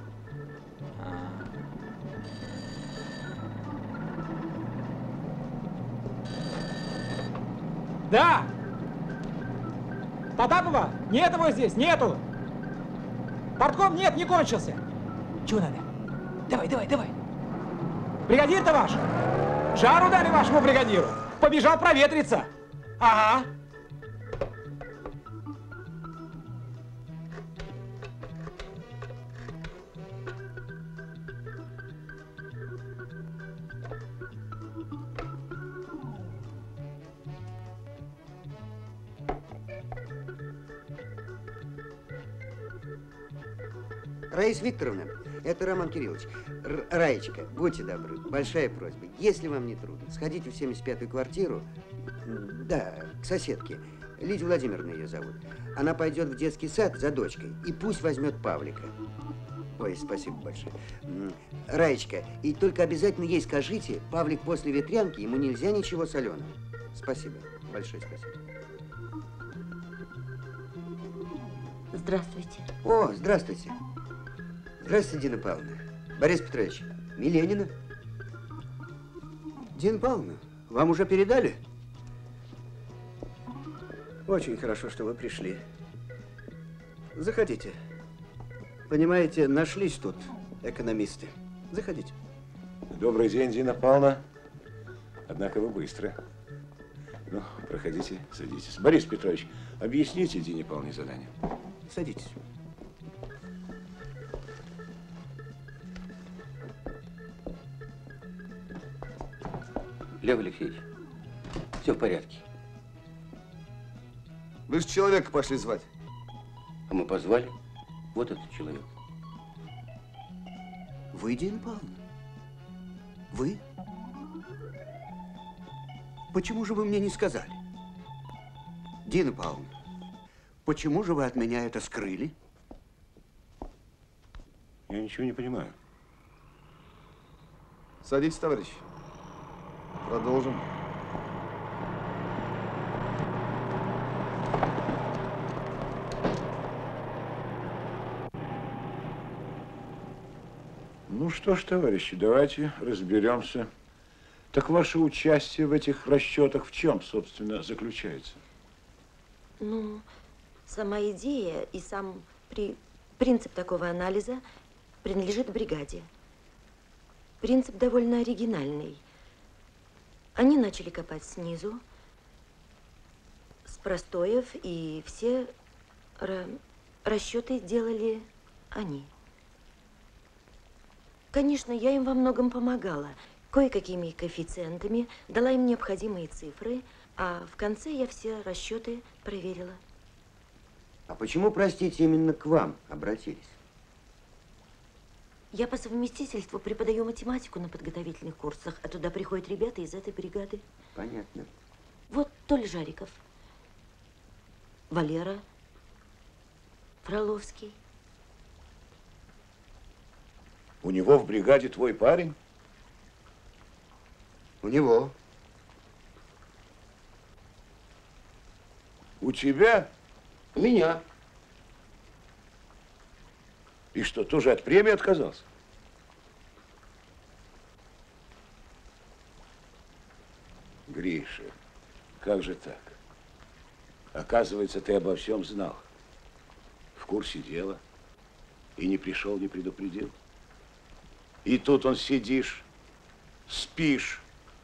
Да! Потапова? Нет его здесь, нету! Партком нет, не кончился. Чего надо? Давай, давай, давай. Бригадир-то ваш! Жару дали вашему бригадиру! Побежал проветриться! Ага! Раиса Викторовна, это Роман Кириллович. Раечка, будьте добры, большая просьба. Если вам не трудно, сходите в 75-ю квартиру. Да, к соседке. Лидия Владимировна ее зовут. Она пойдет в детский сад за дочкой и пусть возьмет Павлика. Ой, спасибо большое. Раечка, и только обязательно ей скажите, Павлик после ветрянки, ему нельзя ничего соленого. Спасибо, большое спасибо. Здравствуйте. О, здравствуйте. Здравствуйте, Дина Павловна. Борис Петрович, Миленина. Дина Павловна, вам уже передали? Очень хорошо, что вы пришли. Заходите. Понимаете, нашлись тут экономисты. Заходите. Добрый день, Дина Павловна. Однако вы быстро. Ну, проходите, садитесь. Борис Петрович, объясните Дине Павловне задание. Садитесь. Лев Алексеевич, все в порядке. Вы же человека пошли звать. А мы позвали. Вот этот человек. Вы, Дина Павловна? Вы? Почему же вы мне не сказали? Дина Павловна, почему же вы от меня это скрыли? Я ничего не понимаю. Садитесь, товарищ. Продолжим. Ну что ж, товарищи, давайте разберемся. Так ваше участие в этих расчетах в чем, собственно, заключается? Ну, сама идея и сам принцип такого анализа принадлежит бригаде. Принцип довольно оригинальный. Они начали копать снизу, с простоев, и все расчеты делали они. Конечно, я им во многом помогала. Кое-какими коэффициентами, дала им необходимые цифры, а в конце я все расчеты проверила. А почему, простите, именно к вам обратились? Я по совместительству преподаю математику на подготовительных курсах, а туда приходят ребята из этой бригады. Понятно. Вот Толя Жариков, Валера, Фроловский. У него в бригаде твой парень? У него. У тебя? У меня. И что, тоже от премии отказался? Гриша, как же так? Оказывается, ты обо всем знал. В курсе дела. И не пришел, не предупредил. И тут он сидишь, спишь.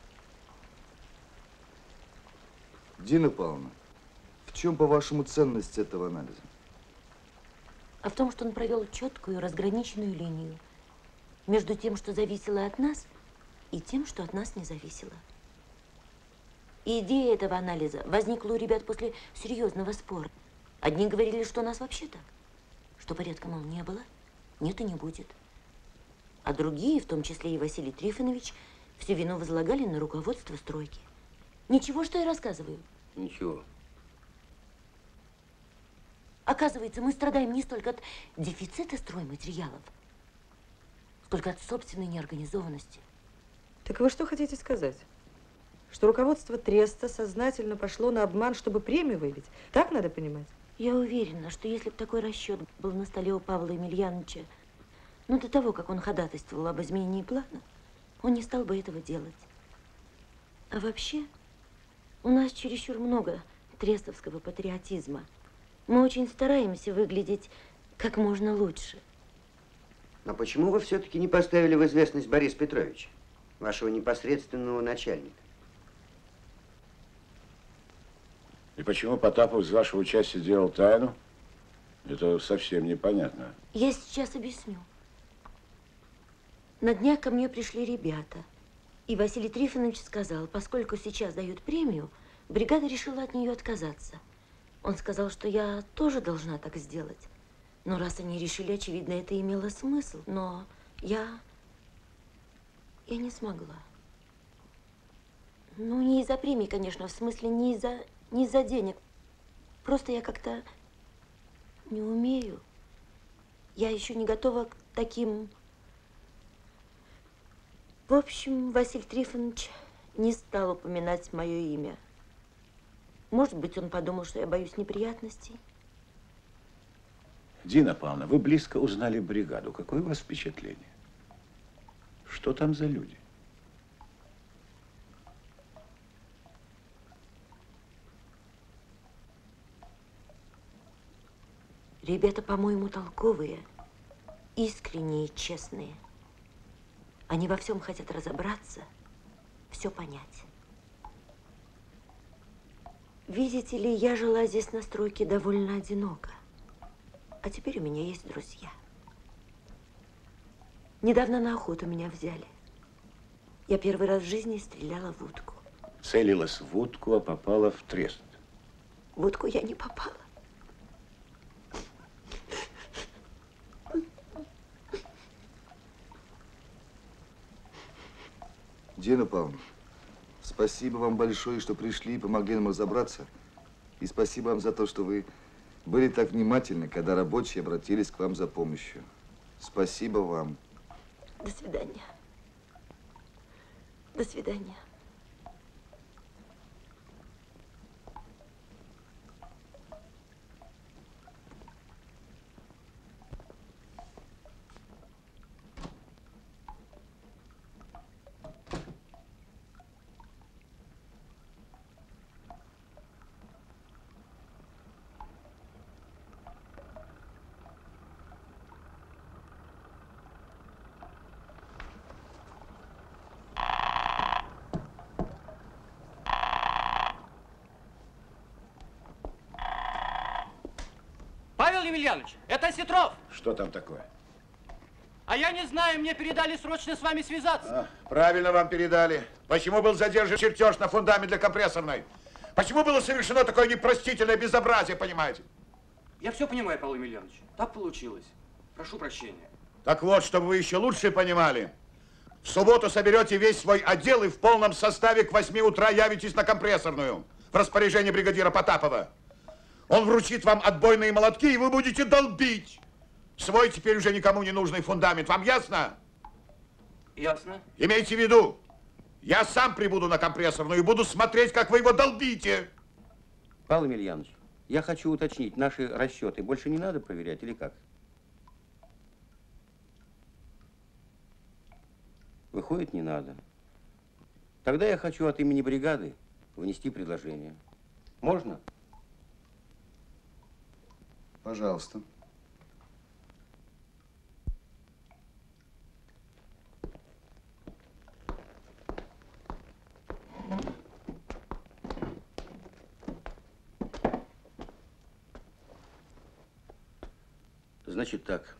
Дина Павловна, в чем, по-вашему, ценность этого анализа? А в том, что он провел четкую разграниченную линию между тем, что зависело от нас, и тем, что от нас не зависело. И идея этого анализа возникла у ребят после серьезного спора. Одни говорили, что у нас вообще так, что порядка, мол, не было, нет и не будет. А другие, в том числе и Василий Трифонович, всю вину возлагали на руководство стройки. Ничего, что я рассказываю? Ничего. Оказывается, мы страдаем не столько от дефицита стройматериалов, сколько от собственной неорганизованности. Так вы что хотите сказать? Что руководство Треста сознательно пошло на обман, чтобы премию выбить? Так надо понимать? Я уверена, что если бы такой расчет был на столе у Павла Емельяновича, но до того, как он ходатайствовал об изменении плана, он не стал бы этого делать. А вообще, у нас чересчур много трестовского патриотизма. Мы очень стараемся выглядеть как можно лучше. Но почему вы все-таки не поставили в известность Бориса Петровича, вашего непосредственного начальника? И почему Потапов из вашего участия делал тайну? Это совсем непонятно. Я сейчас объясню. На днях ко мне пришли ребята. И Василий Трифонович сказал, поскольку сейчас дают премию, бригада решила от нее отказаться. Он сказал, что я тоже должна так сделать. Но раз они решили, очевидно, это имело смысл. Но я не смогла. Ну, не из-за премии, конечно, в смысле не из-за денег. Просто я как-то не умею. Я еще не готова к таким... В общем, Василий Трифонович не стал упоминать мое имя. Может быть, он подумал, что я боюсь неприятностей. Дина Павловна, вы близко узнали бригаду. Какое у вас впечатление? Что там за люди? Ребята, по-моему, толковые, искренние, честные. Они во всем хотят разобраться, все понять. Видите ли, я жила здесь на стройке довольно одиноко. А теперь у меня есть друзья. Недавно на охоту меня взяли. Я первый раз в жизни стреляла в утку. Целилась в утку, а попала в трест. В утку я не попала. Дина Павловна, спасибо вам большое, что пришли и помогли нам разобраться. И спасибо вам за то, что вы были так внимательны, когда рабочие обратились к вам за помощью. Спасибо вам. До свидания. До свидания. Павел Емельянович, это Ситров. Что там такое? А я не знаю, мне передали срочно с вами связаться. Правильно вам передали. Почему был задержан чертеж на фундамент для компрессорной? Почему было совершено такое непростительное безобразие, понимаете? Я все понимаю, Павел Емельянович. Так получилось. Прошу прощения. Так вот, чтобы вы еще лучше понимали. В субботу соберете весь свой отдел и в полном составе к 8 утра явитесь на компрессорную в распоряжение бригадира Потапова. Он вручит вам отбойные молотки, и вы будете долбить свой теперь уже никому не нужный фундамент. Вам ясно? Ясно. Имейте в виду, я сам прибуду на компрессорную и буду смотреть, как вы его долбите. Павел Емельянович, я хочу уточнить, наши расчеты больше не надо проверять или как? Выходит, не надо. Тогда я хочу от имени бригады внести предложение. Можно? Пожалуйста. Значит так.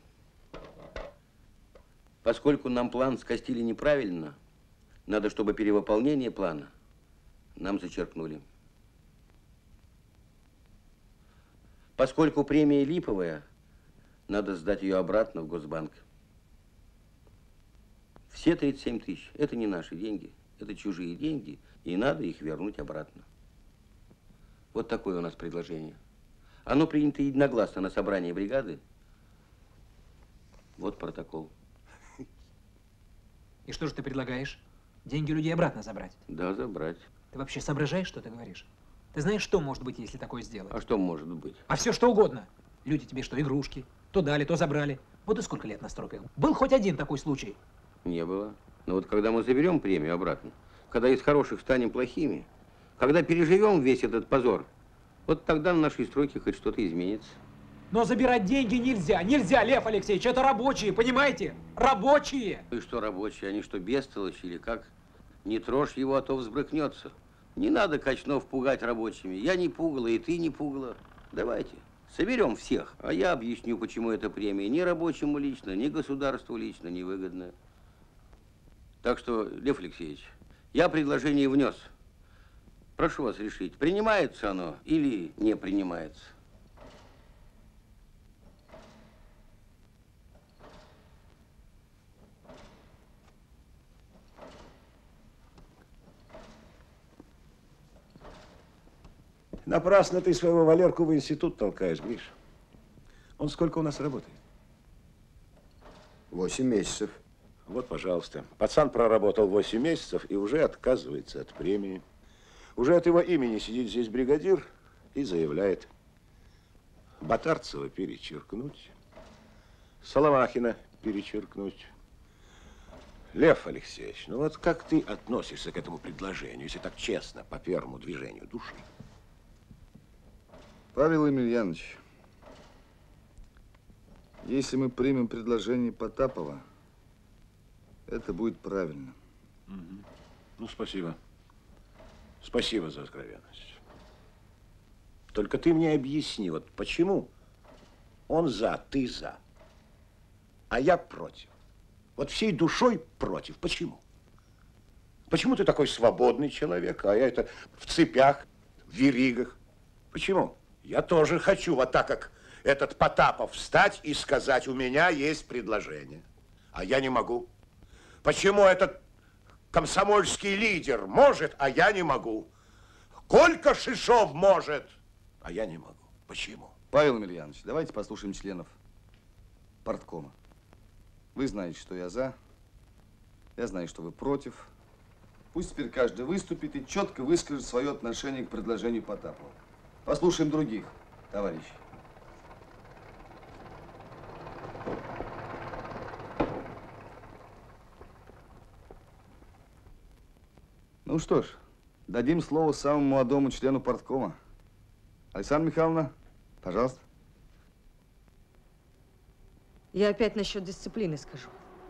Поскольку нам план скостили неправильно, надо, чтобы перевыполнение плана нам зачеркнули. Поскольку премия липовая, надо сдать ее обратно в Госбанк. Все 37 тысяч – это не наши деньги, это чужие деньги, и надо их вернуть обратно. Вот такое у нас предложение. Оно принято единогласно на собрании бригады. Вот протокол. И что же ты предлагаешь? Деньги людей обратно забрать? Да, забрать. Ты вообще соображаешь, что ты говоришь? Ты знаешь, что может быть, если такое сделать? А что может быть? А все что угодно. Люди тебе что, игрушки? То дали, то забрали. Вот и сколько лет на стройках. Был хоть один такой случай? Не было. Но вот когда мы заберем премию обратно, когда из хороших станем плохими, когда переживем весь этот позор, вот тогда на нашей стройке хоть что-то изменится. Но забирать деньги нельзя. Нельзя, Лев Алексеевич. Это рабочие, понимаете? Рабочие! И что рабочие? Они что, бестолочи или как? Не трожь его, а то взбрыкнется. Не надо Качнов пугать рабочими. Я не пугала, и ты не пугала. Давайте, соберем всех. А я объясню, почему эта премия ни рабочему лично, ни государству лично невыгодна. Так что, Лев Алексеевич, я предложение внес. Прошу вас решить, принимается оно или не принимается. Напрасно ты своего Валерку в институт толкаешь, Гриш. Он сколько у нас работает? 8 месяцев. Вот, пожалуйста. Пацан проработал 8 месяцев и уже отказывается от премии. Уже от его имени сидит здесь бригадир и заявляет: Батарцева перечеркнуть, Соломахина перечеркнуть. Лев Алексеевич, ну вот как ты относишься к этому предложению, если так честно, по первому движению души? Павел Емельянович, если мы примем предложение Потапова, это будет правильно. Ну, спасибо. Спасибо за откровенность. Только ты мне объясни, вот почему он за, ты за, а я против. Вот всей душой против. Почему? Почему ты такой свободный человек, а я это в цепях, в веригах? Почему? Я тоже хочу, вот так как этот Потапов, встать и сказать, у меня есть предложение. А я не могу. Почему этот комсомольский лидер может, а я не могу? Колька Шишов может, а я не могу. Почему? Павел Емельянович, давайте послушаем членов парткома. Вы знаете, что я за. Я знаю, что вы против. Пусть теперь каждый выступит и четко выскажет свое отношение к предложению Потапова. Послушаем других товарищей. Ну что ж, дадим слово самому молодому члену парткома. Александра Михайловна, пожалуйста. Я опять насчет дисциплины скажу.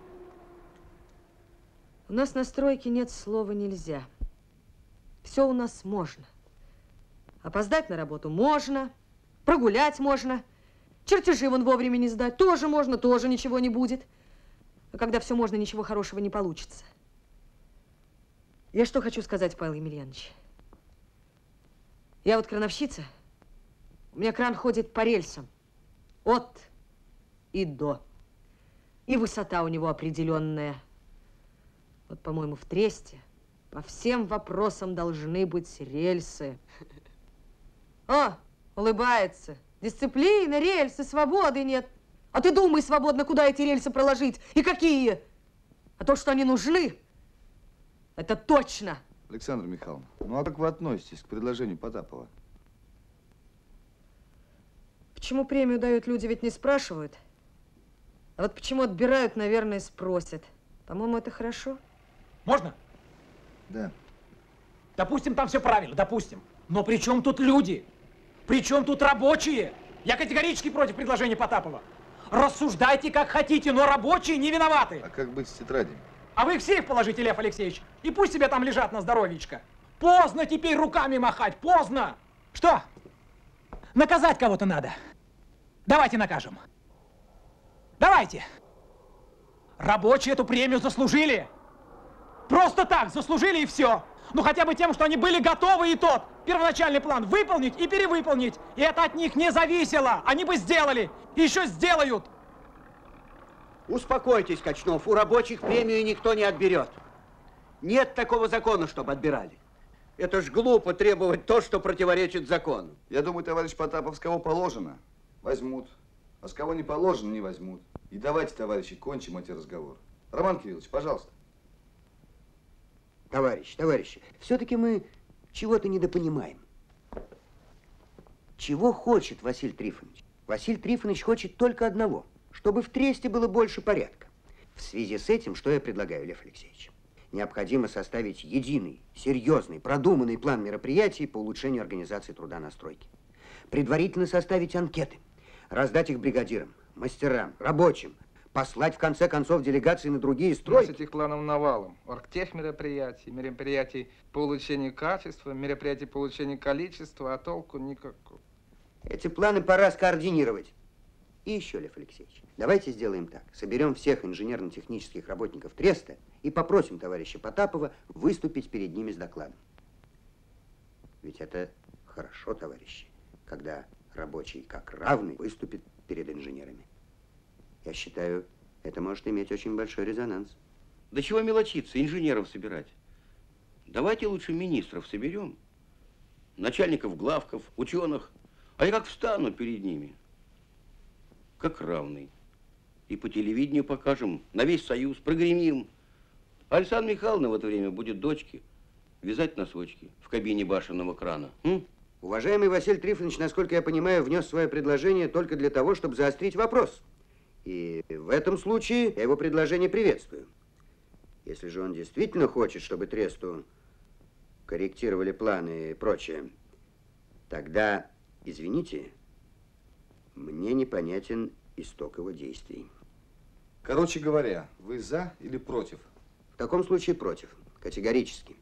У нас на стройке нет слова «нельзя». Все у нас можно. Опоздать на работу можно, прогулять можно, чертежи вон вовремя не сдать тоже можно, тоже ничего не будет. А когда все можно, ничего хорошего не получится. Я что хочу сказать, Павел Емельянович. Я вот крановщица, у меня кран ходит по рельсам от и до. И высота у него определенная. Вот, по-моему, в Тресте по всем вопросам должны быть рельсы. О, улыбается. Дисциплина, рельсы, свободы нет. А ты думай свободно, куда эти рельсы проложить и какие. А то, что они нужны, это точно. Александра Михайловна, ну а как вы относитесь к предложению Потапова? Почему премию дают, люди ведь не спрашивают. А вот почему отбирают, наверное, спросят. По-моему, это хорошо. Можно? Да. Допустим, там все правильно, допустим. Но при чем тут люди? При чем тут рабочие? Я категорически против предложения Потапова. Рассуждайте, как хотите, но рабочие не виноваты. А как быть с тетрадями? А вы их в сейф положите, Лев Алексеевич, и пусть себе там лежат на здоровьечко. Поздно теперь руками махать, поздно. Что? Наказать кого-то надо. Давайте накажем. Давайте. Рабочие эту премию заслужили. Просто так заслужили и все. Ну хотя бы тем, что они были готовы и тот первоначальный план выполнить и перевыполнить. И это от них не зависело. Они бы сделали. И еще сделают. Успокойтесь, Качнов, у рабочих премию никто не отберет. Нет такого закона, чтобы отбирали. Это ж глупо требовать то, что противоречит закону. Я думаю, товарищ Потапов, с кого положено, возьмут. А с кого не положено, не возьмут. И давайте, товарищи, кончим эти разговоры. Роман Кириллович, пожалуйста. Товарищи, все-таки мы чего-то недопонимаем. Чего хочет Василий Трифонович? Василий Трифонович хочет только одного, чтобы в Тресте было больше порядка. В связи с этим, что я предлагаю, Лев Алексеевич? Необходимо составить единый, серьезный, продуманный план мероприятий по улучшению организации труда на стройке. Предварительно составить анкеты, раздать их бригадирам, мастерам, рабочим, послать в конце концов делегации на другие стройки. У нас этих планов навалом. Оргтех мероприятий, мероприятий по улучшению качества, мероприятий по улучшению количества, а толку никакого. Эти планы пора скоординировать. И еще, Лев Алексеевич, давайте сделаем так. Соберем всех инженерно-технических работников Треста и попросим товарища Потапова выступить перед ними с докладом. Ведь это хорошо, товарищи, когда рабочий как равный выступит перед инженерами. Я считаю, это может иметь очень большой резонанс. Да чего мелочиться, инженеров собирать? Давайте лучше министров соберем, начальников главков, ученых, а я как встану перед ними, как равный. И по телевидению покажем, на весь Союз, прогремим. Александра Михайловна в это время будет дочке вязать носочки в кабине башенного крана. Уважаемый Василий Трифонович, насколько я понимаю, внес свое предложение только для того, чтобы заострить вопрос. И в этом случае я его предложение приветствую. Если же он действительно хочет, чтобы Тресту корректировали планы и прочее, тогда, извините, мне непонятен исток его действий. Короче говоря, вы за или против? В таком случае против, категорически.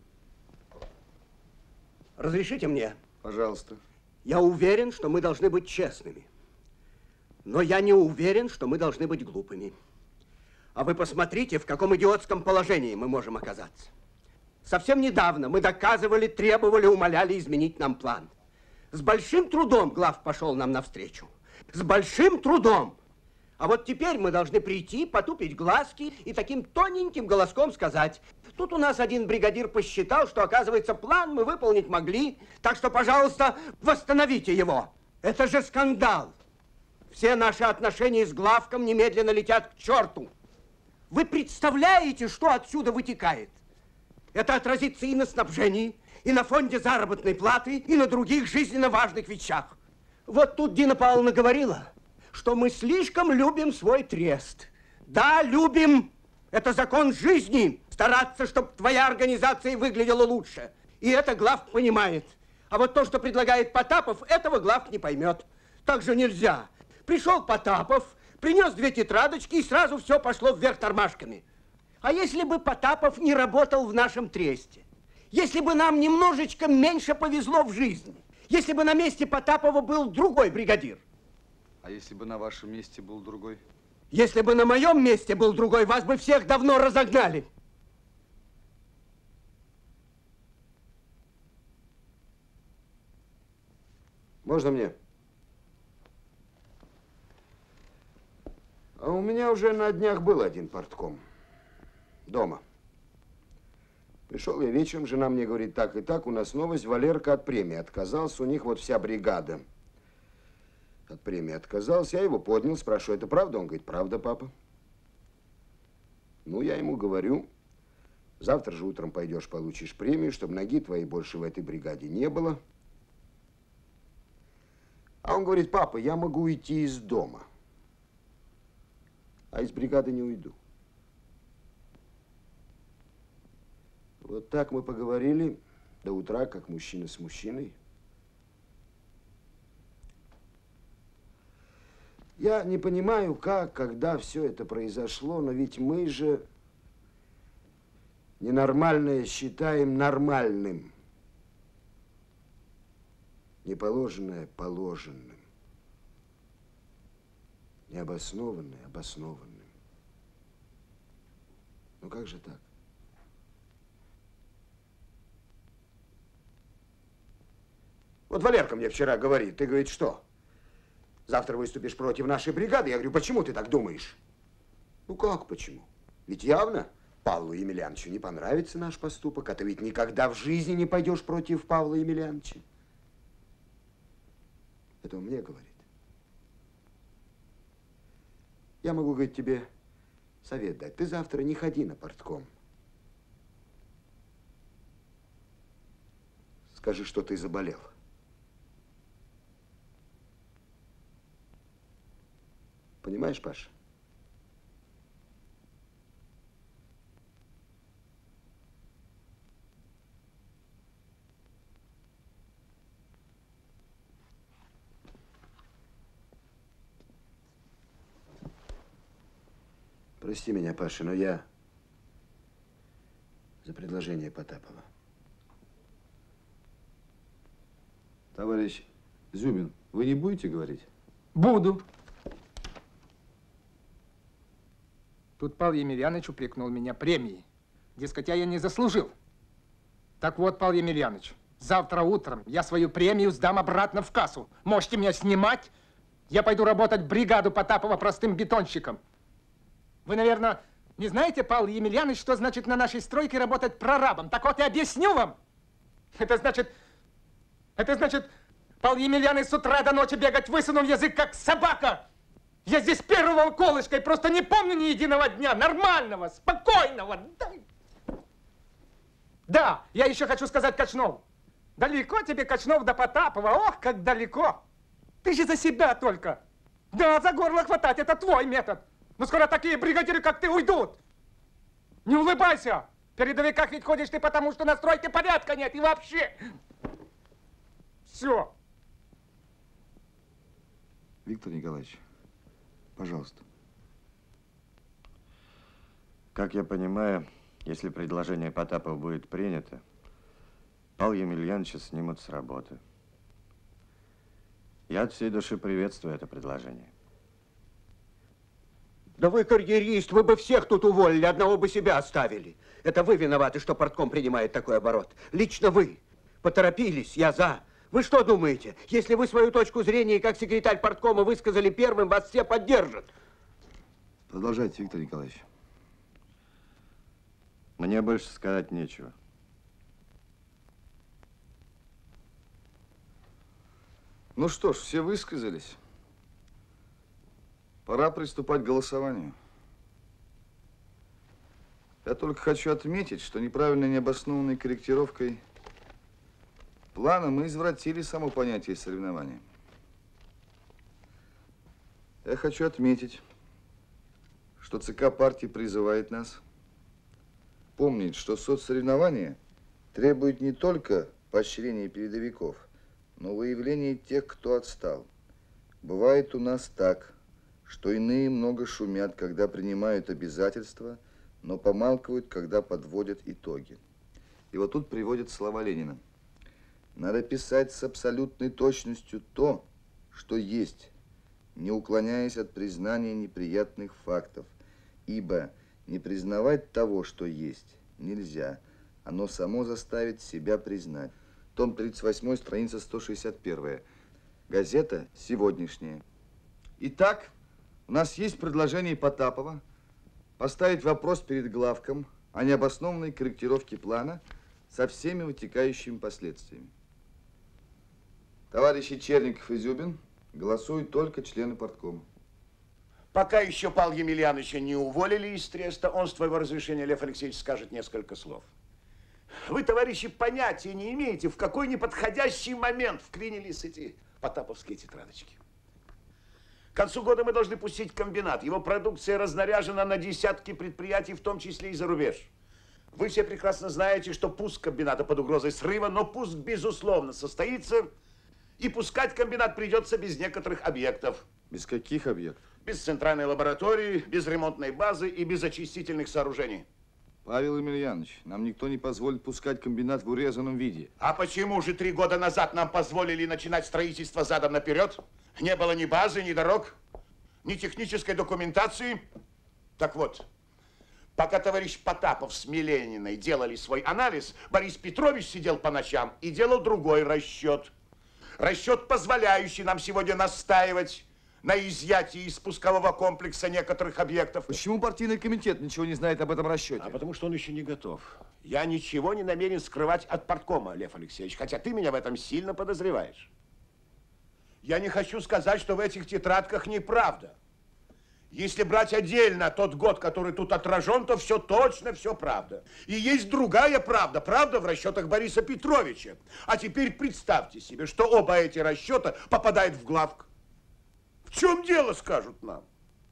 Разрешите мне? Пожалуйста. Я уверен, что мы должны быть честными. Но я не уверен, что мы должны быть глупыми. А вы посмотрите, в каком идиотском положении мы можем оказаться. Совсем недавно мы доказывали, требовали, умоляли изменить нам план. С большим трудом глав пошел нам навстречу. С большим трудом. А вот теперь мы должны прийти, потупить глазки и таким тоненьким голоском сказать: тут у нас один бригадир посчитал, что, оказывается, план мы выполнить могли, так что, пожалуйста, восстановите его. Это же скандал. Все наши отношения с главком немедленно летят к черту. Вы представляете, что отсюда вытекает? Это отразится и на снабжении, и на фонде заработной платы, и на других жизненно важных вещах. Вот тут Дина Павловна говорила, что мы слишком любим свой трест. Да, любим. Это закон жизни. Стараться, чтобы твоя организация выглядела лучше. И это главк понимает. А вот то, что предлагает Потапов, этого главк не поймет. Так же нельзя. Пришел Потапов, принес 2 тетрадочки, и сразу все пошло вверх тормашками. А если бы Потапов не работал в нашем тресте? Если бы нам немножечко меньше повезло в жизни? Если бы на месте Потапова был другой бригадир? А если бы на вашем месте был другой? Если бы на моем месте был другой, вас бы всех давно разогнали. Можно мне? А у меня уже на днях был один портком. Дома. Пришел я вечером, жена мне говорит: так и так, у нас новость, Валерка от премии отказался, у них вот вся бригада от премии отказался. Я его поднял, спрашиваю: это правда? Он говорит: правда, папа. Ну, я ему говорю: завтра же утром пойдешь, получишь премию, чтобы ноги твоей больше в этой бригаде не было. А он говорит: папа, я могу уйти из дома, а из бригады не уйду. Вот так мы поговорили до утра, как мужчина с мужчиной. Я не понимаю, как, когда все это произошло, но ведь мы же ненормальное считаем нормальным. Неположенное положенным. Необоснованное обоснованным. Ну как же так? Вот Валерка мне вчера говорит, ты, говорит, что? Завтра выступишь против нашей бригады? Я говорю: почему ты так думаешь? Ну как почему? Ведь явно Павлу Емельяновичу не понравится наш поступок, а ты ведь никогда в жизни не пойдешь против Павла Емельяновича. Это он мне говорит. Я могу, говорит, тебе совет дать. Ты завтра не ходи на портком. Скажи, что ты заболел. Понимаешь, Паша? Прости меня, Паша, но я за предложение Потапова. Товарищ Зюбин, вы не будете говорить? Буду. Тут Павел Емельянович упрекнул меня премией. Дескать, я не заслужил. Так вот, Павел Емельянович, завтра утром я свою премию сдам обратно в кассу. Можете меня снимать, я пойду работать в бригаду Потапова простым бетонщиком. Вы, наверное, не знаете, Павел Емельянович, что значит на нашей стройке работать прорабом? Так вот и объясню вам. Это значит, Павел Емельянович с утра до ночи бегать, высунув язык, как собака. Я здесь первого колышкой, просто не помню ни единого дня нормального, спокойного. Да, я еще хочу сказать Кочнов. Далеко тебе, Кочнов, до Потапова, ох, как далеко. Ты же за себя только. Да, за горло хватать, это твой метод. Но скоро такие бригадиры, как ты, уйдут. Не улыбайся. В передовиках ведь ходишь ты потому, что на стройке порядка нет и вообще. Все. Виктор Николаевич, пожалуйста. Как я понимаю, если предложение Потапова будет принято, Павла Емельяновича снимут с работы. Я от всей души приветствую это предложение. Да вы карьерист, вы бы всех тут уволили, одного бы себя оставили. Это вы виноваты, что партком принимает такой оборот. Лично вы. Поторопились, я за. Вы что думаете, если вы свою точку зрения как секретарь парткома высказали первым, вас все поддержат? Продолжайте, Виктор Николаевич. Мне больше сказать нечего. Ну что ж, все высказались. Пора приступать к голосованию. Я только хочу отметить, что неправильной необоснованной корректировкой плана мы извратили само понятие соревнования. Я хочу отметить, что ЦК партии призывает нас помнить, что соцсоревнование требует не только поощрения передовиков, но выявления тех, кто отстал. Бывает у нас так, что иные много шумят, когда принимают обязательства, но помалкивают, когда подводят итоги. И вот тут приводят слова Ленина. Надо писать с абсолютной точностью то, что есть, не уклоняясь от признания неприятных фактов, ибо не признавать того, что есть, нельзя. Оно само заставит себя признать. Том 38, страница 161. Газета сегодняшняя. Итак, у нас есть предложение Потапова поставить вопрос перед главком о необоснованной корректировке плана со всеми вытекающими последствиями. Товарищи Черников и Зюбин, голосуют только члены парткома. Пока еще Павла Емельяновича не уволили из Треста, он с твоего разрешения, Лев Алексеевич, скажет несколько слов. Вы, товарищи, понятия не имеете, в какой неподходящий момент вклинились эти потаповские тетрадочки. К концу года мы должны пустить комбинат. Его продукция разнаряжена на десятки предприятий, в том числе и за рубеж. Вы все прекрасно знаете, что пуск комбината под угрозой срыва, но пуск, безусловно, состоится, и пускать комбинат придется без некоторых объектов. Без каких объектов? Без центральной лаборатории, без ремонтной базы и без очистительных сооружений. Павел Емельянович, нам никто не позволит пускать комбинат в урезанном виде. А почему же 3 года назад нам позволили начинать строительство задом наперед? Не было ни базы, ни дорог, ни технической документации. Так вот, пока товарищ Потапов с Милениной делали свой анализ, Борис Петрович сидел по ночам и делал другой расчет. Расчет, позволяющий нам сегодня настаивать на изъятии из пускового комплекса некоторых объектов. Почему партийный комитет ничего не знает об этом расчете? А потому что он еще не готов. Я ничего не намерен скрывать от парткома, Лев Алексеевич, хотя ты меня в этом сильно подозреваешь. Я не хочу сказать, что в этих тетрадках неправда. Если брать отдельно тот год, который тут отражен, то все точно, все правда. И есть другая правда, правда в расчетах Бориса Петровича. А теперь представьте себе, что оба эти расчета попадают в главк. В чем дело, скажут нам?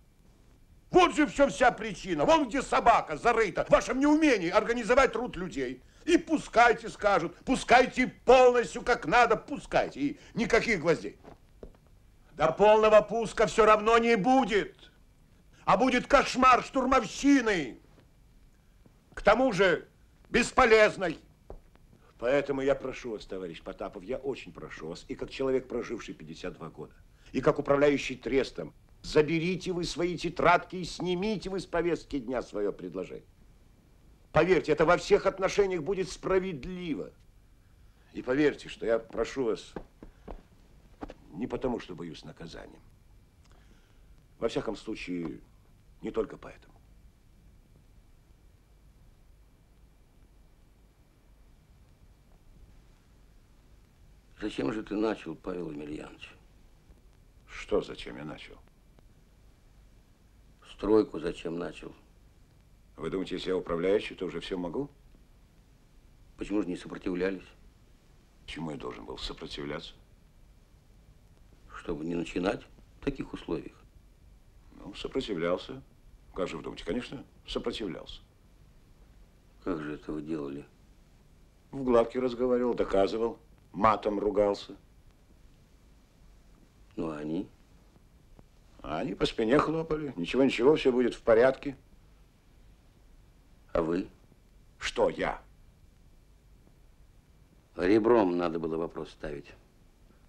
Вот же вся причина. Вон где собака зарыта. В вашем неумении организовать труд людей. И пускайте, скажут. Пускайте полностью, как надо, пускайте. И никаких гвоздей. До полного пуска все равно не будет. А будет кошмар штурмовщины. К тому же бесполезной. Поэтому я прошу вас, товарищ Потапов, я очень прошу вас, и как человек, проживший 52 года, и как управляющий Трестом, заберите вы свои тетрадки и снимите вы с повестки дня свое предложение. Поверьте, это во всех отношениях будет справедливо. И поверьте, что я прошу вас не потому, что боюсь наказания. Во всяком случае, не только поэтому. Зачем же ты начал, Павел Емельянович? Что зачем я начал? Стройку зачем начал? Вы думаете, если я управляющий, то уже все могу? Почему же не сопротивлялись? Чему я должен был сопротивляться? Чтобы не начинать в таких условиях. Ну, сопротивлялся. Как же вы думаете? Конечно, сопротивлялся. Как же это вы делали? В главке разговаривал, доказывал, матом ругался. Ну, а они? А они по спине хлопали. Ничего, все будет в порядке. А вы? Что я? Ребром надо было вопрос ставить.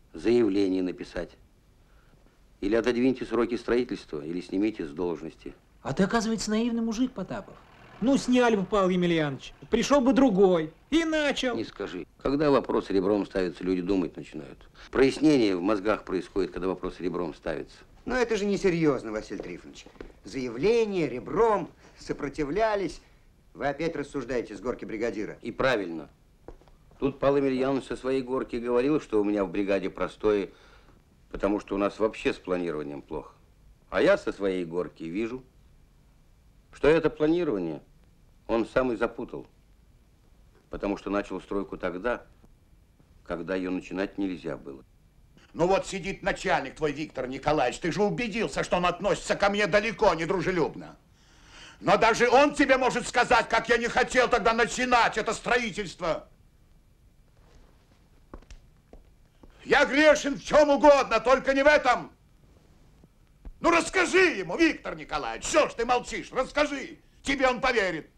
Заявление написать. Или отодвиньте сроки строительства, или снимите с должности. А ты, оказывается, наивный мужик, Потапов. Ну, сняли бы, Павел Емельянович, пришел бы другой и начал. Не скажи. Когда вопрос ребром ставится, люди думать начинают. Прояснение в мозгах происходит, когда вопрос ребром ставится. Но это же несерьезно, Василий Трифонович. Заявление, ребром, сопротивлялись. Вы опять рассуждаете с горки бригадира. И правильно. Тут Павел Емельянович со своей горки говорил, что у меня в бригаде простое, потому что у нас вообще с планированием плохо. А я со своей горки вижу, что это планирование он сам и запутал, потому что начал стройку тогда, когда ее начинать нельзя было. Ну вот сидит начальник твой, Виктор Николаевич, ты же убедился, что он относится ко мне далеко не дружелюбно. Но даже он тебе может сказать, как я не хотел тогда начинать это строительство. Я грешен в чем угодно, только не в этом. Ну расскажи ему, Виктор Николаевич, что ж ты молчишь, расскажи, тебе он поверит.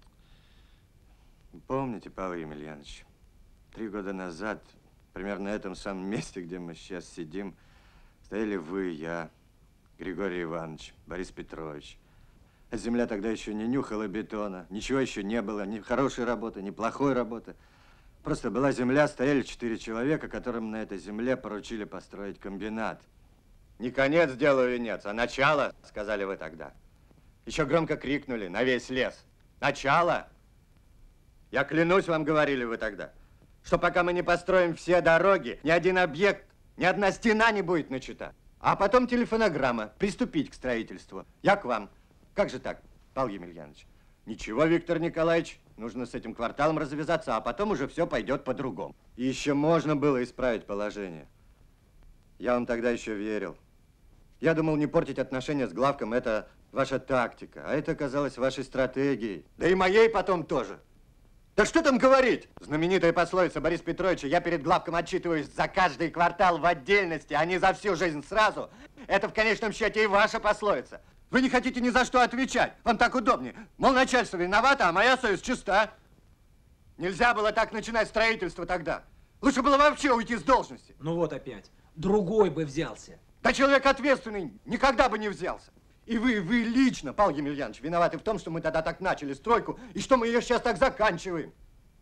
Помните, Павел Емельянович, 3 года назад, примерно на этом самом месте, где мы сейчас сидим, стояли вы, я, Григорий Иванович, Борис Петрович. А земля тогда еще не нюхала бетона, ничего еще не было, ни хорошей работы, ни плохой работы. Просто была земля, стояли 4 человека, которым на этой земле поручили построить комбинат. Не конец делу венец, а начало, сказали вы тогда. Еще громко крикнули на весь лес. Начало! Я клянусь, вам говорили вы тогда, что пока мы не построим все дороги, ни один объект, ни одна стена не будет начата. А потом телефонограмма, приступить к строительству. Я к вам. Как же так, Павел Емельянович? Ничего, Виктор Николаевич, нужно с этим кварталом развязаться, а потом уже все пойдет по-другому. И еще можно было исправить положение. Я вам тогда еще верил. Я думал, не портить отношения с главком – это ваша тактика, а это оказалось вашей стратегией. Да и моей потом тоже. Да что там говорить? Знаменитая пословица Бориса Петровича «Я перед главком отчитываюсь за каждый квартал в отдельности, а не за всю жизнь сразу». Это в конечном счете и ваша пословица. Вы не хотите ни за что отвечать. Вам так удобнее. Мол, начальство виновато, а моя совесть чиста. Нельзя было так начинать строительство тогда. Лучше было вообще уйти с должности. Ну вот опять. Другой бы взялся. Да человек ответственный никогда бы не взялся. И вы лично, Павел Емельянович, виноваты в том, что мы тогда так начали стройку, и что мы ее сейчас так заканчиваем.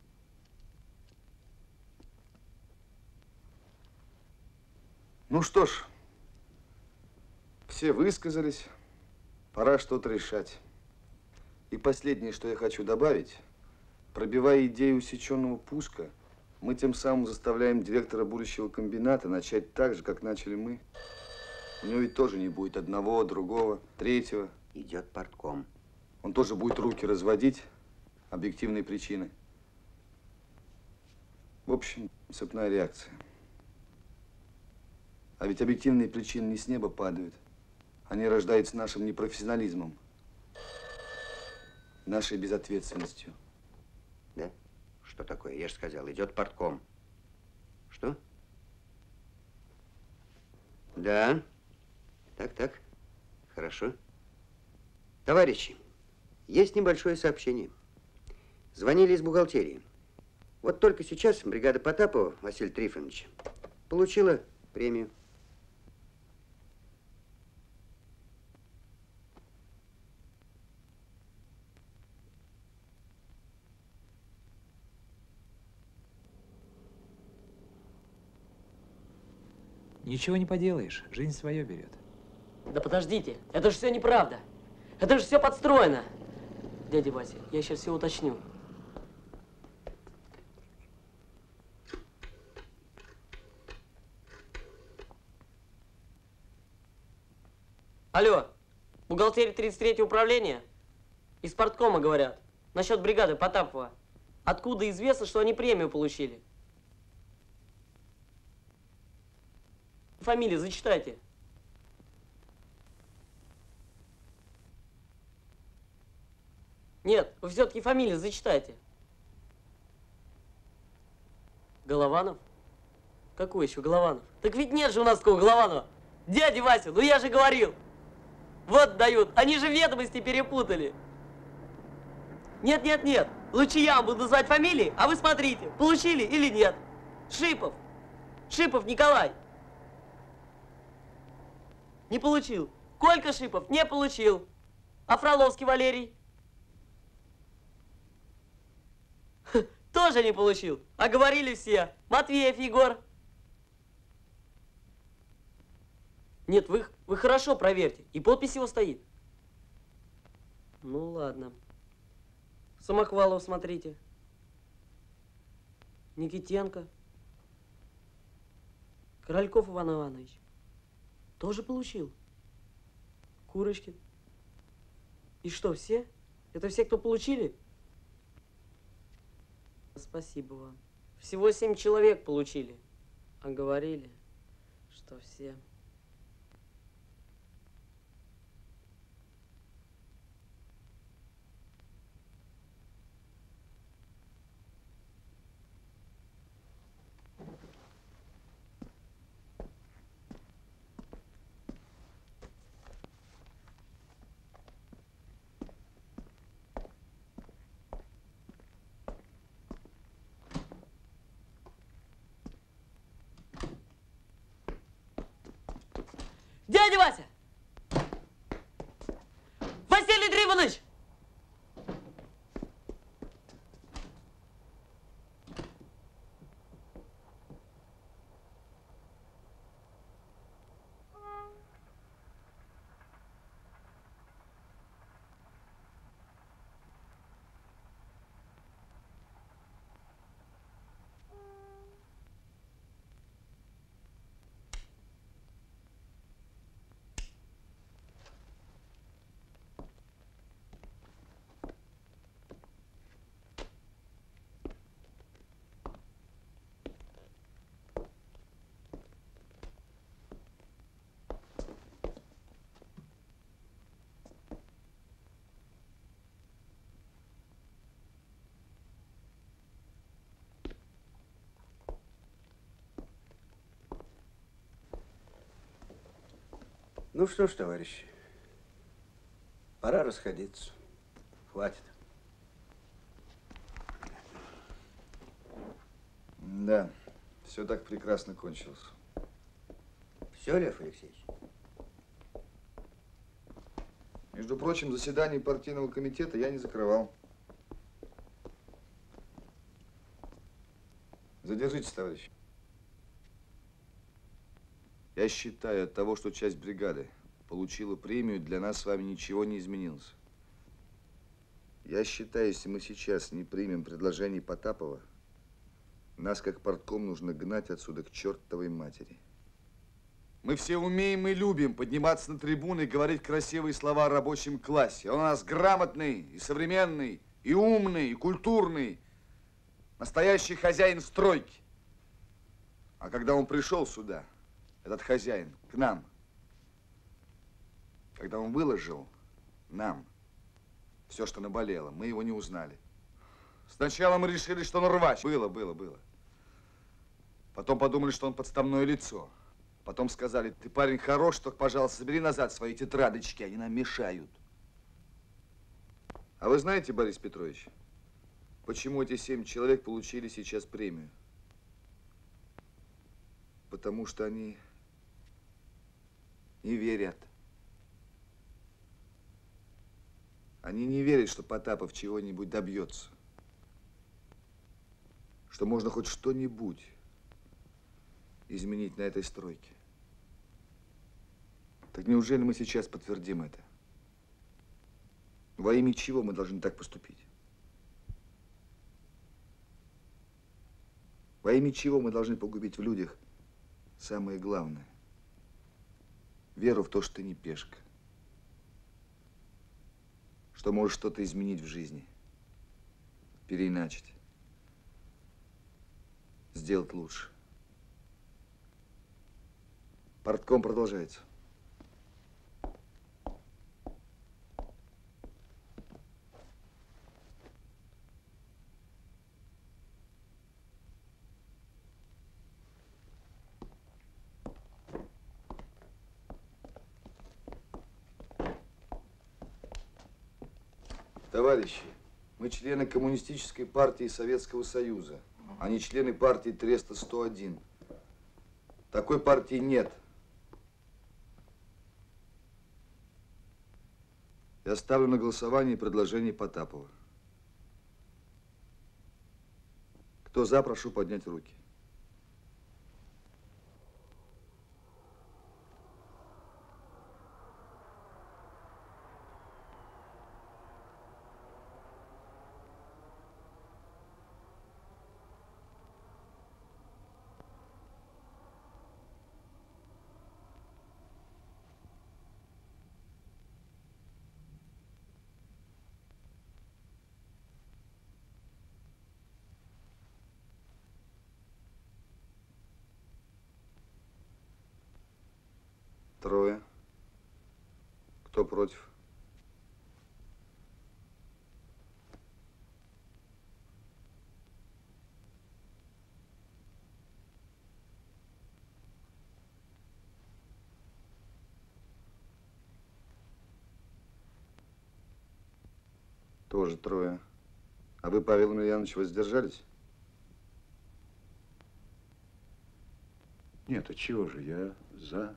Ну что ж, все высказались, пора что-то решать. И последнее, что я хочу добавить, пробивая идею усеченного пуска, мы тем самым заставляем директора будущего комбината начать так же, как начали мы. У него ведь тоже не будет одного, другого, третьего. Идет партком. Он тоже будет руки разводить, объективные причины. В общем, цепная реакция. А ведь объективные причины не с неба падают. Они рождаются нашим непрофессионализмом, нашей безответственностью. Да? Что такое? Я же сказал, идет партком. Что? Да. Так. Хорошо. Товарищи, есть небольшое сообщение. Звонили из бухгалтерии. Вот только сейчас бригада Потапова, Василий Трифонович, получила премию. Ничего не поделаешь, жизнь свое берет. Да подождите, это же все неправда. Это же все подстроено. Дядя Вася, я сейчас все уточню. Алло, бухгалтерия 33-го управления? Из парткома говорят. Насчет бригады Потапова. Откуда известно, что они премию получили? Фамилии зачитайте. Нет, вы все-таки фамилии зачитайте. Голованов? Какой еще Голованов? Так ведь нет же у нас такого Голованова. Дядя Вася, ну я же говорил. Вот дают, они же ведомости перепутали. Нет, лучше я вам буду звать фамилии, а вы смотрите, получили или нет. Шипов. Шипов Николай. Не получил. Колька Шипов не получил. А Фроловский Валерий? Тоже не получил. А говорили все. Матвеев Егор. Нет, вы хорошо проверьте. И подпись его стоит. Ну ладно. Самохвалов смотрите. Никитенко. Корольков Иван Иванович. Тоже получил. Курочкин. И что, все? Это все, кто получили? Спасибо вам. Всего 7 человек получили. А говорили, что все. Дядя Вася! Василий Трифонович! Ну что ж, товарищи, пора расходиться. Хватит. Да, все так прекрасно кончилось. Все, Лев Алексеевич? Между прочим, заседание партийного комитета я не закрывал. Задержитесь, товарищ. Я считаю, от того, что часть бригады получила премию, для нас с вами ничего не изменилось. Я считаю, если мы сейчас не примем предложение Потапова, нас, как партком, нужно гнать отсюда к чертовой матери. Мы все умеем и любим подниматься на трибуны и говорить красивые слова о рабочем классе. Он у нас грамотный, и современный, и умный, и культурный. Настоящий хозяин стройки. А когда он пришел сюда, этот хозяин, к нам, когда он выложил нам все, что наболело, мы его не узнали. Сначала мы решили, что он рвач. Было. Потом подумали, что он подставное лицо. Потом сказали: ты парень хорош, только, пожалуйста, забери назад свои тетрадочки, они нам мешают. А вы знаете, Борис Петрович, почему эти 7 человек получили сейчас премию? Потому что они не верят. Они не верят, что Потапов чего-нибудь добьется. Что можно хоть что-нибудь изменить на этой стройке. Так неужели мы сейчас подтвердим это? Во имя чего мы должны так поступить? Во имя чего мы должны погубить в людях самое главное? Веру в то, что ты не пешка. Что можешь что-то изменить в жизни. Переиначить. Сделать лучше. Партком продолжается. Товарищи, мы члены Коммунистической партии Советского Союза, а не члены партии Треста 101. Такой партии нет. Я ставлю на голосование предложение Потапова. Кто за, прошу поднять руки. Трое. Кто против? Тоже трое. А вы, Павел Емельянович, воздержались? Нет, а чего же, я за.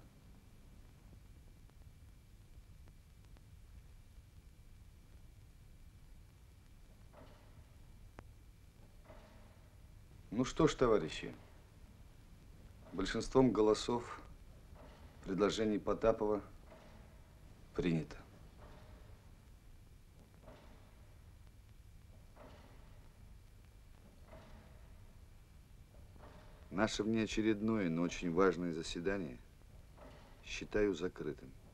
Ну что ж, товарищи, большинством голосов предложение Потапова принято. Наше внеочередное, но очень важное заседание считаю закрытым.